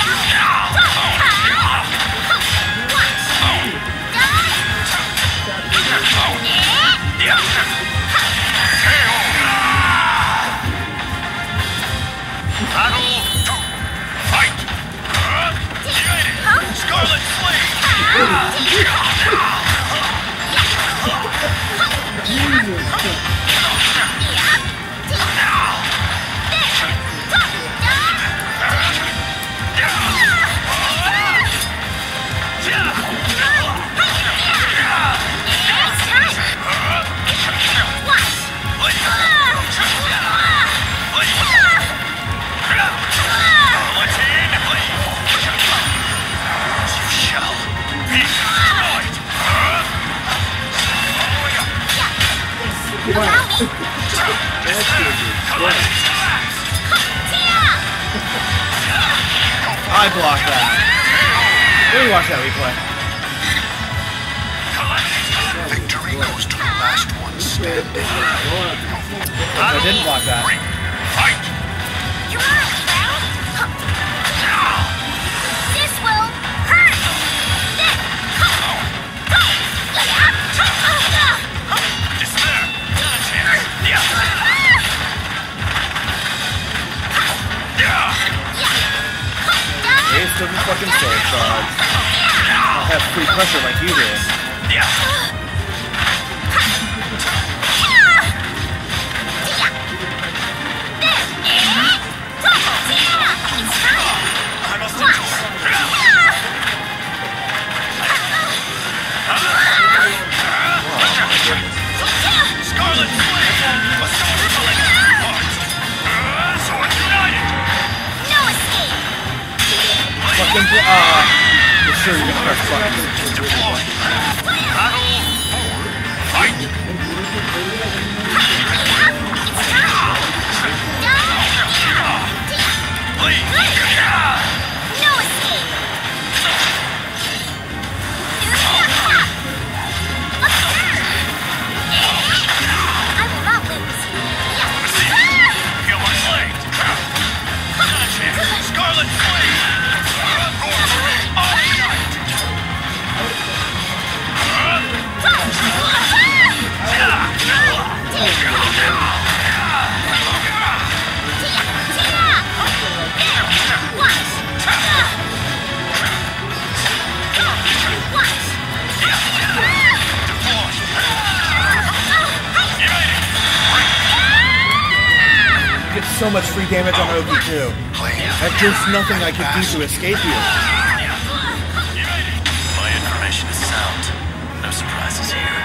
Battle two. I blocked that. Let me watch that replay. Victory goes to the last one standing. I didn't block that. Fight! Come on, Groh. This will hurt. Despair! Ace doesn't fucking soul charge. I'll have free pressure like you do. I must Scarlet Flame! A sword pulling apart! Swords united! No escape. Fucking bl- ah. For sure you're gonna start fucking. Deploy! Battle four! Fight! Please! No escape. I will not lose. Feel my blade! Scarlet Flame! All unite! Get so much free damage on O P too. That there's nothing I could do to escape you. My information is sound. No surprises here.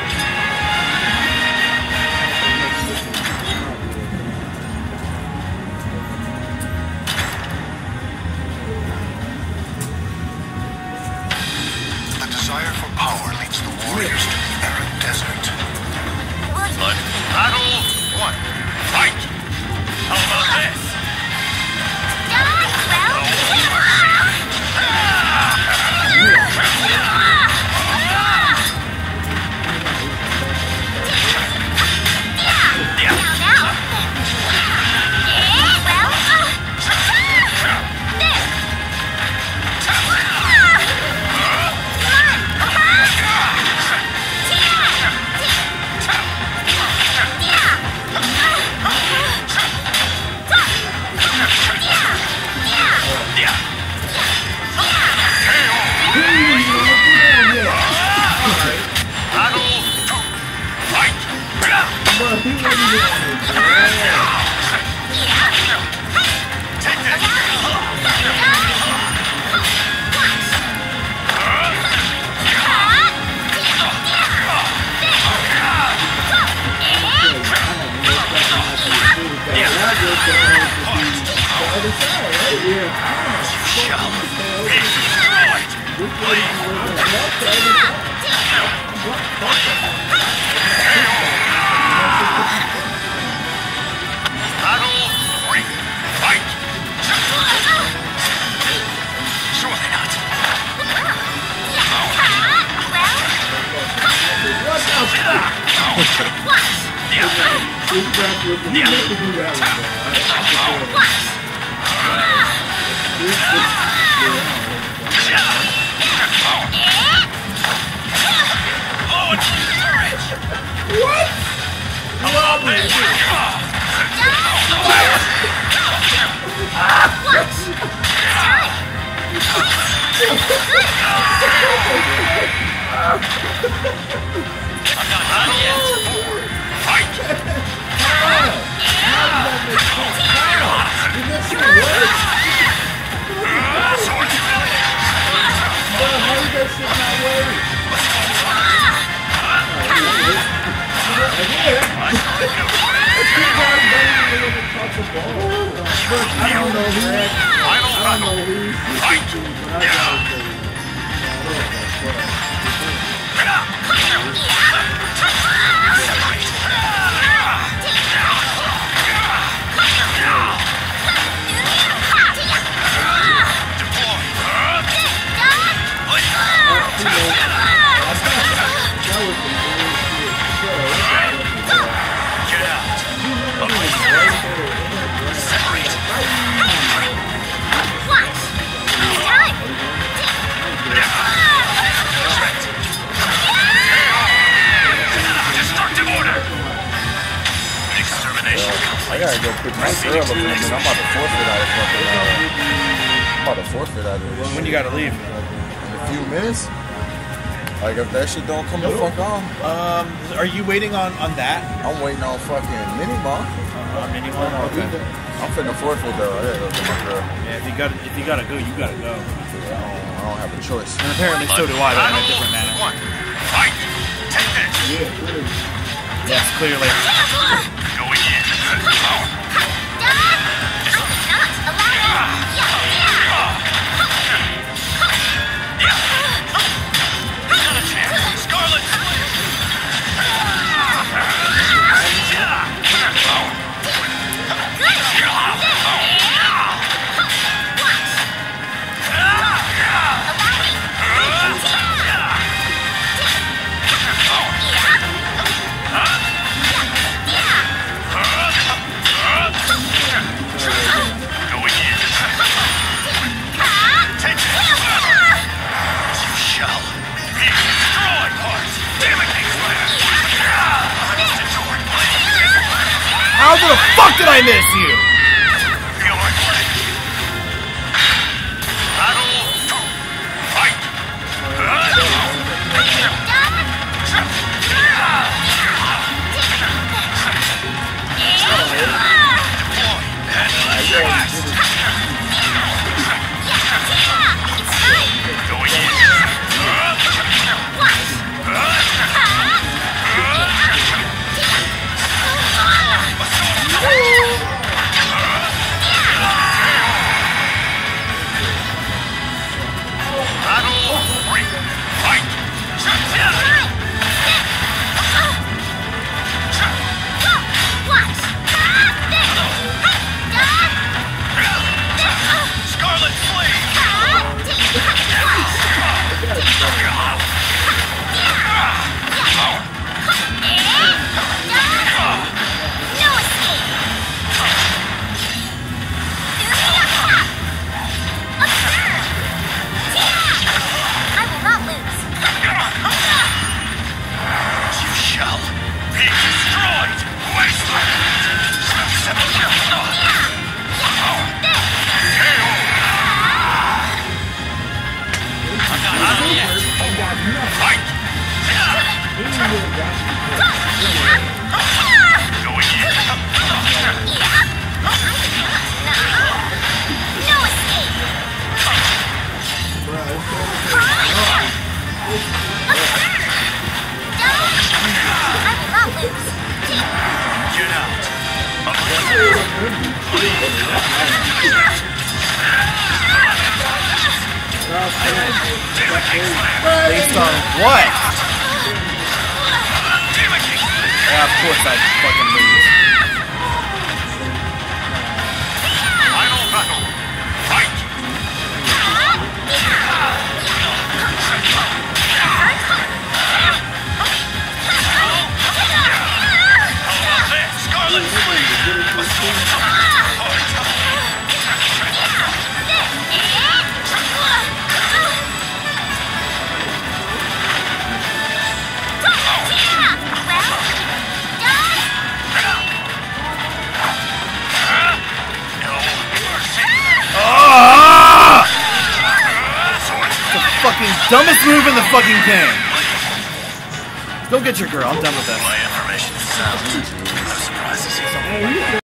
The desire for power leads the warriors to the arid desert. Blood. Battle one. Fight! How about this? I gotta go pick my girl up, and I'm about to forfeit out of fucking. Uh, I'm about to forfeit out of this. When you gotta leave? In a few minutes. Like if that shit don't come the fuck on. Um, are you waiting on on that? I'm waiting on fucking Minimum. Uh, Minimum. Okay. I'm finna forfeit though. I gotta go get my girl. Yeah, if you got if you gotta go, you gotta go. I don't, I don't have a choice. And apparently so do I, but in a different manner. Fight! Take this! Yes, clearly. Going in. Scarlet! How the fuck did I miss you? Based on what? Yeah, of course I fucking lose. Final battle. Fight! Scarlet Fucking dumbest move in the fucking game. Go get your girl. I'm done with that. My information sounds. No surprises.